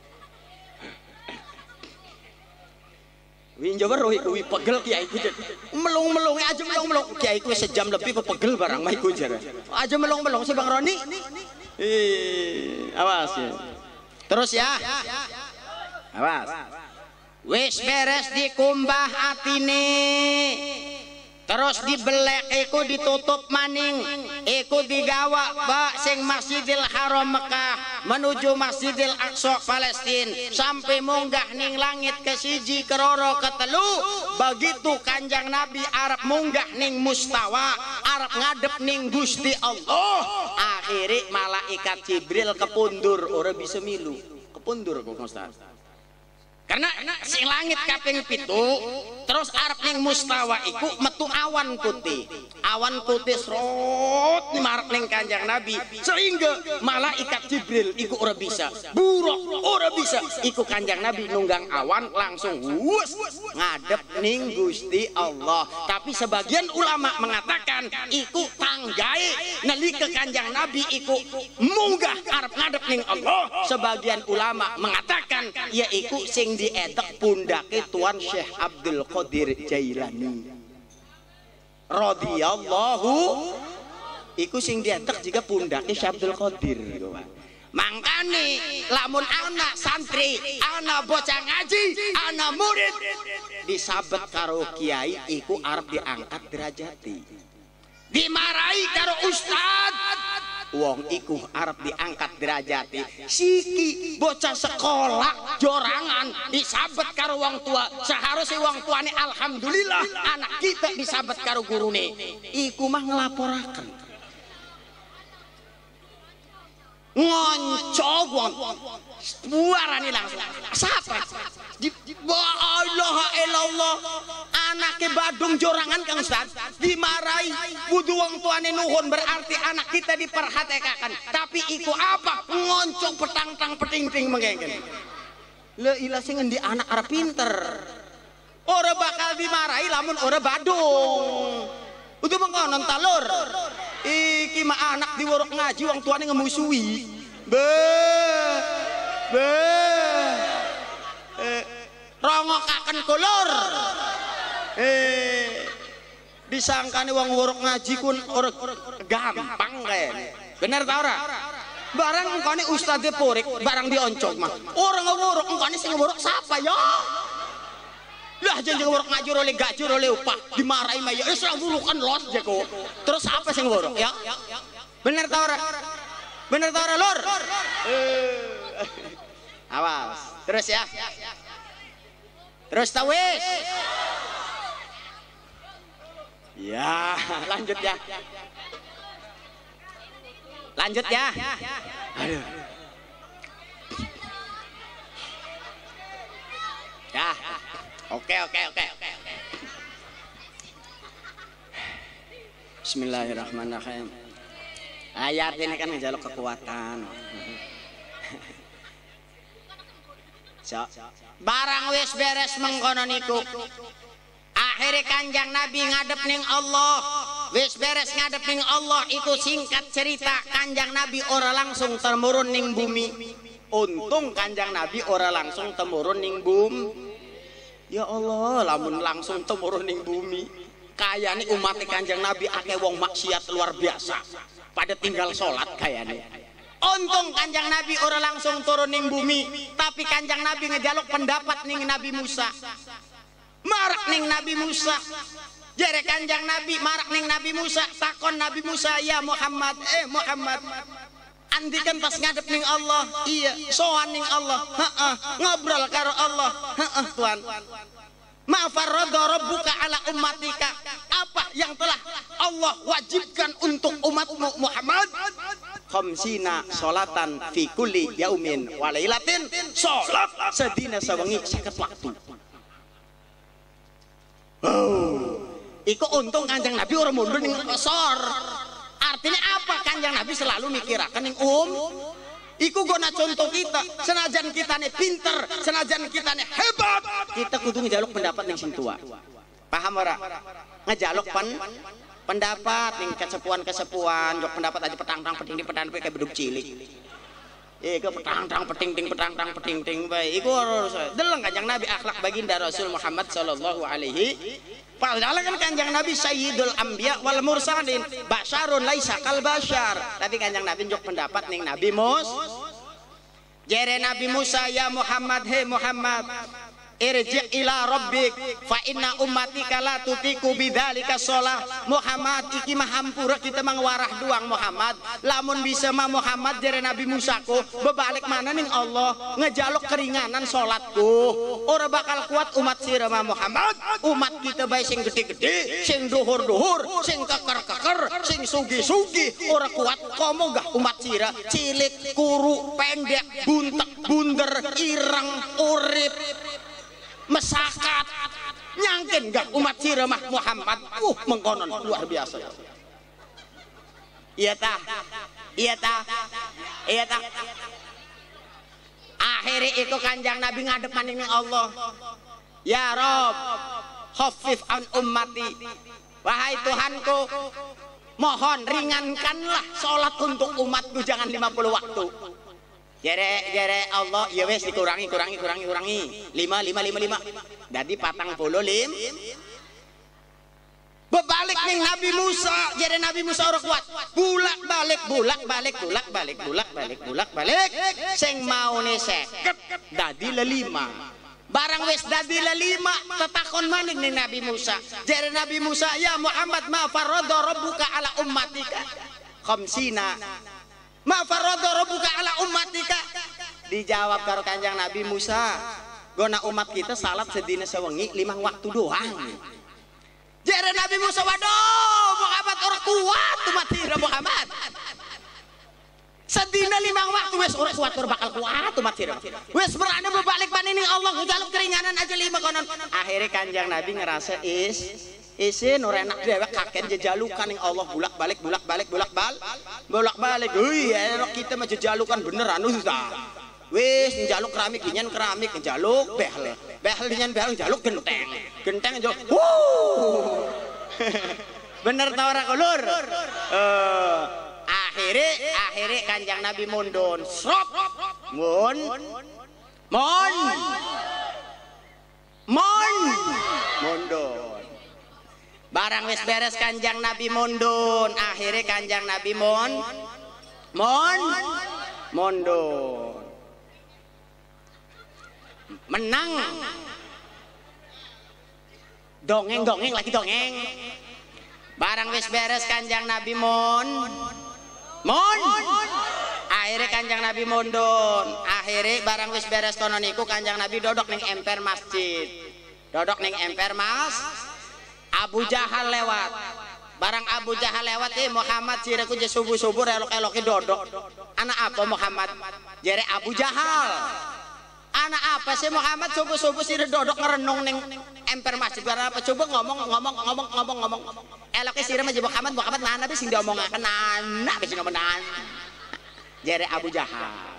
B: Wih njawer wi pegel kiai ku. Melung-melunge aja melung-melung. Kiai ku sejam lebih kok pegel barang mah iku jare. Aja melung-melung si Bang Roni. Eh, awas ya. Terus ya. Awas. Wis beres dikumbah atine. Terus dibelek iku ditutup maning, iku digawa bak sing Masjidil Haram Mekah menuju Masjidil Aqsa Palestina sampai munggah ning langit ke siji keroro ketelu. Begitu kanjang Nabi arep munggah ning mustawa, arep ngadep ning Gusti Allah, akhirnya malaikat Jibril kepundur, ora bisa milu, kepundur kok Ustaz. Karena sing langit kaping pitu terus arep ning mustawa iku metu awan putih. Awan putih srot marep ning kanjang Nabi sehingga malaikat Jibril iku ora bisa. Buruk ora bisa. Iku kanjang Nabi nunggang awan langsung wus ngadep ning Gusti Allah. Tapi sebagian ulama mengatakan iku tanggae nalika kanjang Nabi iku munggah arep ngadep ning Allah. Sebagian ulama mengatakan ya iku sing diedek pundake Tuan Syekh Abdul Qadir Jailani radhiyallahu iku sing diantek jika pundake Syekh Abdul Qadir. Mangkane lamun anak santri, anak bocah ngaji, anak murid disabet karo kiai iku arep diangkat derajati. Dimarahi karo ustad, wong iku arep diangkat derajati. Siki bocah sekolah jorangan disabet karo wong tua, seharusnya wong tuane alhamdulillah anak kita disabet karo gurune. Iku mah ngelaporaken ngoncok wong buarani langsung siapa di Allah ilallah anaknya badung jorangan Kang Ustaz dimarahi kudu wong tuane nuhun berarti anak kita diperhatikan tapi iku apa ngoncok petang-tang peting-ting mengengken le ilah sing ngendi anak arep pinter ora bakal dimarahi lamun ora badung udah mengkonon talur iki mah anak di warok ngaji wong tuane ngemusuhi be be eh, rongokaken kolor eh disangkane wong warok ngaji kun ora gampang kae bener ta ora barang engkone ustadze porik barang dioncok mah ora ngeworok engkone sing ngeworok sapa ya lah jangan ngorok ngajur oleh gajur oleh upah dimarahi mah ya wis kan los jeko terus apa sing ngorok ya bener ta ora bener ta ora lur awas terus ya terus ta wis ya lanjut ya lanjut ya aduh ya Oke oke oke oke oke. Bismillahirrahmanirrahim. Ayat ini kan ngejaluk kekuatan. So, barang wis beres mengkono niku. Akhirnya Kanjeng Nabi ngadep ning Allah. Wis beres ngadep ning Allah iku singkat cerita Kanjeng Nabi ora langsung temurun ning bumi. Untung Kanjeng Nabi ora langsung temurun ning bumi. Ya Allah, lamun langsung temurun ning bumi. Kayane umat Kanjeng Nabi akeh wong maksiat luar biasa. Pada tinggal salat kayane. Untung Kanjeng Nabi ora langsung turun ning bumi, tapi Kanjeng Nabi ngejaluk pendapat ning Nabi Musa. Marak ning Nabi Musa. Jere Kanjeng Nabi marak ning Nabi Musa, takon Nabi Musa, "Ya Muhammad, eh Muhammad, andikan pas ngadep ning Allah iya sowan ning Allah heeh ngobrol karo Allah heeh Tuhan ma farada rabbuka ala ummatika apa yang telah Allah wajibkan untuk umatmu Muhammad khamsina sholatan fi kulli yaumin wa lailatin salat sedina sawengi seket waktu oh iku untung Kanjeng Nabi ora mundur ning kosor. Artinya apa Kanjeng Nabi selalu mikirakan yang um iku gona contoh kita senajan kita nih pinter senajan kita nih hebat kita kudu ngejaluk pendapat yang sing tua paham ora ngejaluk pen pendapat ning kesepuan-kesepuan jok pendapat aja petang-tang peting di petang kayak beduk cilik iku petang-tang peting-ting petang-tang peting-ting bae iku harus deleng Kanjeng Nabi akhlak baginda Rasul Muhammad sallallahu alaihi padahal kan Kanjeng Nabi Sayyidul Anbiya wal Mursalin basyarun laisa kal basyar tapi Kanjeng Nabi njok pendapat ning Nabi Mus jere Nabi Musa ya Muhammad he Muhammad irji' ila rabbik fa inna ummatika la tutiku bidzalika shalah Muhammad iki mah hampura kita mangwarah duang Muhammad lamun bisa mah Muhammad jere Nabi Musa ko bebalik mana ning Allah ngejaluk keringanan salatku ora bakal kuat umat sira mah Muhammad umat kita bae sing gede-gede sing duhur-duhur sing keker-keker sing sugi-sugi ora kuat komo gah umat sira cilik kuru pendek buntek bunder ireng urip mesakat nyangkin gak umat sirah Muhammad uh mengkonon luar biasa iya tah iya tah iya tah akhirnya itu Kanjeng Nabi ngadep maning Allah ya Rob khafif an ummati wahai Tuhanku mohon ringankanlah sholat untuk umatku jangan lima puluh waktu jere jere Allah ya wes dikurangi kurangi kurangi kurangi lima lima lima lima jadi patang puluh lim Bebalik ning Nabi Musa, jadi Nabi Musa ora kuat. Bulak balik, bulak balik, bulak balik, bulak balik, bulak balik. Sing maune seket dadi lelima. Barang wis dadi lelima tetakon maning ning Nabi Musa. Jadi Nabi Musa, ya Muhammad ma farada rabbuka ala ummatika khamsina. Ma farada rabbuka ala ummatika. Dijawab karo Kanjeng Nabi Musa, gona umat kita salat sedina sewengi limang waktu doang. Jere Nabi Musa, waduh Muhammad orang kuat umat tira Muhammad. Sedina limang waktu wes orang kuat orang bakal kuat umat tira. Wes berani berbalik paning Allah jaluk keringanan aja lima konon. Akhirnya Kanjeng Nabi ngerasa is isin ora enak dewek kaken jejalukan ning Allah bulak balik bulak balik bulak bal bulak balik. Heuy enak kita mah jejalukan beneran susah. Wis njaluk keramik dinyen keramik njaluk behel behel dinyen behel njaluk genteng genteng njaluk wuh bener ta ora kulur eh akhire akhire Kanjeng Nabi mundun srop mun mon mon mundun barang wis beres Kanjeng Nabi mundun akhire Kanjeng Nabi mon mon mundun menang dongeng dongeng lagi dongeng barang wis beres Kanjeng Nabi mon mon akhirnya Kanjeng Nabi mondon akhirnya barang wis beres kono niku Kanjeng Nabi dodok ning emper masjid dodok ning emper mas Abu Jahal lewat barang Abu Jahal lewat eh Muhammad sireku je subuh-subuh elok-eloki dodok anak apa Muhammad jere Abu Jahal anak apa sih Muhammad subuh-subuh sih dodok ngerenung neng emper masjid barang apa coba ngomong ngomong ngomong ngomong ngomong eloknya sih mah Muhammad Muhammad nana tapi sing diomongaken nana bisa ngomongan jere Abu Jahal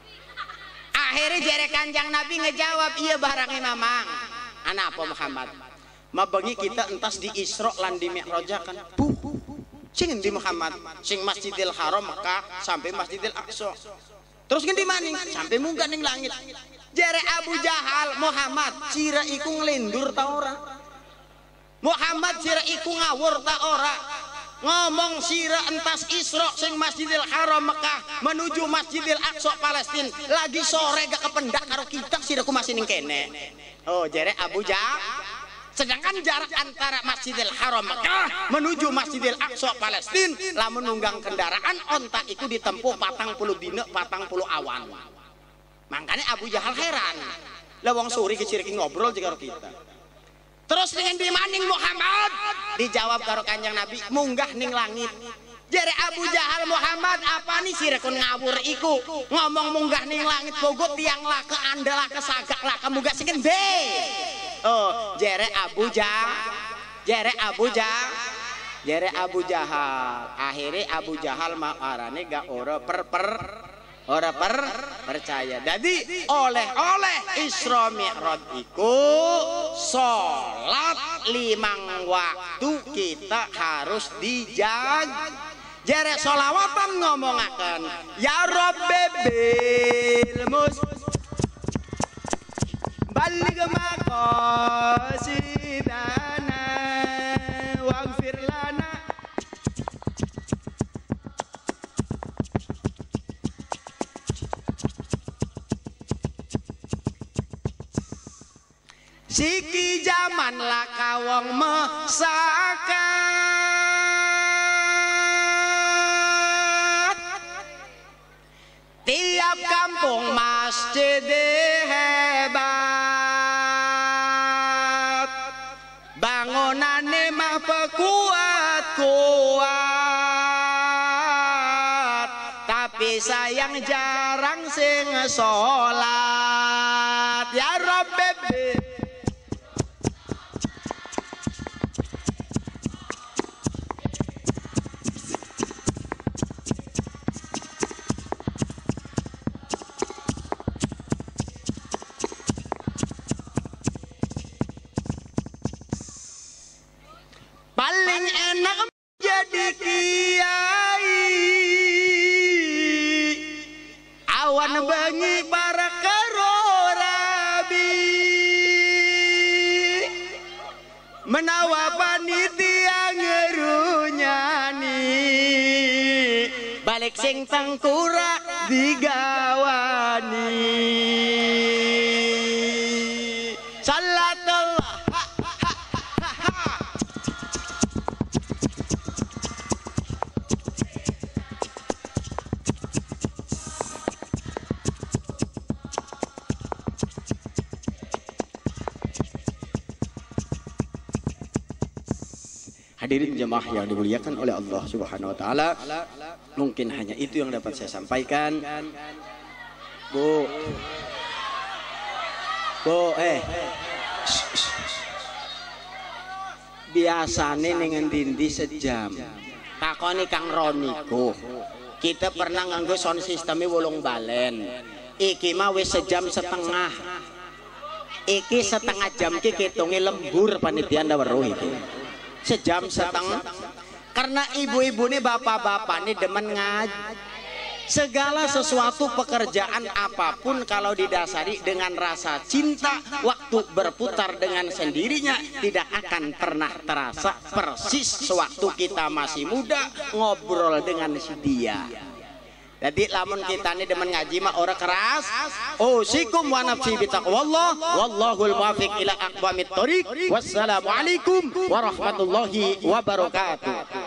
B: akhirnya jere Kanjeng Nabi ngejawab iya barangnya mamang anak apa Muhammad mabengi kita entas di Isra lan di Mi'raj kan buh sing di Muhammad sing Masjidil Haram Mekah sampai Masjidil Aqsa terus ngendi maning sampai munggah ning langit jere Abu Jahal Muhammad sira iku nglendur ta ora Muhammad sira iku ngawur ta ora ngomong sira entas Isra sing Masjidil Haram Mekah menuju Masjidil Aqsa Palestina lagi sore gak kependak karo kita sira ku masih ning kene oh jere Abu Jahal sedangkan jarak antara Masjidil Haram Mekah menuju Masjidil Aqsa Palestina lamun nunggang kendaraan onta iku ditempuh patang puluh dina patang puluh awan makanya Abu Jahal heran lah wong suri keciriki ngobrol karo kita terus dengan di maning Muhammad dijawab karo Kanjeng Nabi munggah ning langit jere Abu Jahal Muhammad apa nih sih rekon ngawur iku ngomong munggah ning langit bogot tiang lah ke andalah ke sagak lah ke munggah sing gede oh jere Abu Jahal jere Abu Jahal jere Abu Jahal akhirnya Abu Jahal makarane gak ora per per ora per percaya jadi oleh-oleh Isra Mi'raj iku salat limang waktu kita harus dijaga jere solawatan ngomongaken ya Rabbi bil mus balik maqasidana waghfir lana siki zaman laka wong mesakat tiap kampung masjid hebat bangunane mah kuat-kuat tapi sayang jarang sing sholat ya Rabbi paling enak jadi kiai awan bengi para karo rabi menawa panitia balik sing tengkura digawani salatullah.
A: Hadirin jemaah yang dimuliakan oleh Allah Subhanahu wa taala, mungkin hanya itu yang dapat saya sampaikan. Bu. Bu, eh. Biasane ning endi sejam.
B: Takoni Kang Roniku. Kita pernah nganggo sound sistemnya wolong balen. Iki mah wis sejam setengah. Iki setengah jam ki kitunge lembur panitia ndaweruh iki. Sejam setengah karena ibu-ibu nih bapak-bapak nih demen ngaji. Segala sesuatu pekerjaan apapun kalau didasari dengan rasa cinta, waktu berputar dengan sendirinya tidak akan pernah terasa persis sewaktu kita masih muda ngobrol dengan si dia. Jadi lamun kita ini demen ngaji mah ora keras. Usikum wa nafsi bitaqwallah wallahul muwaffiq ila aqwamit thoriq. Wassalamualaikum warahmatullahi wabarakatuh.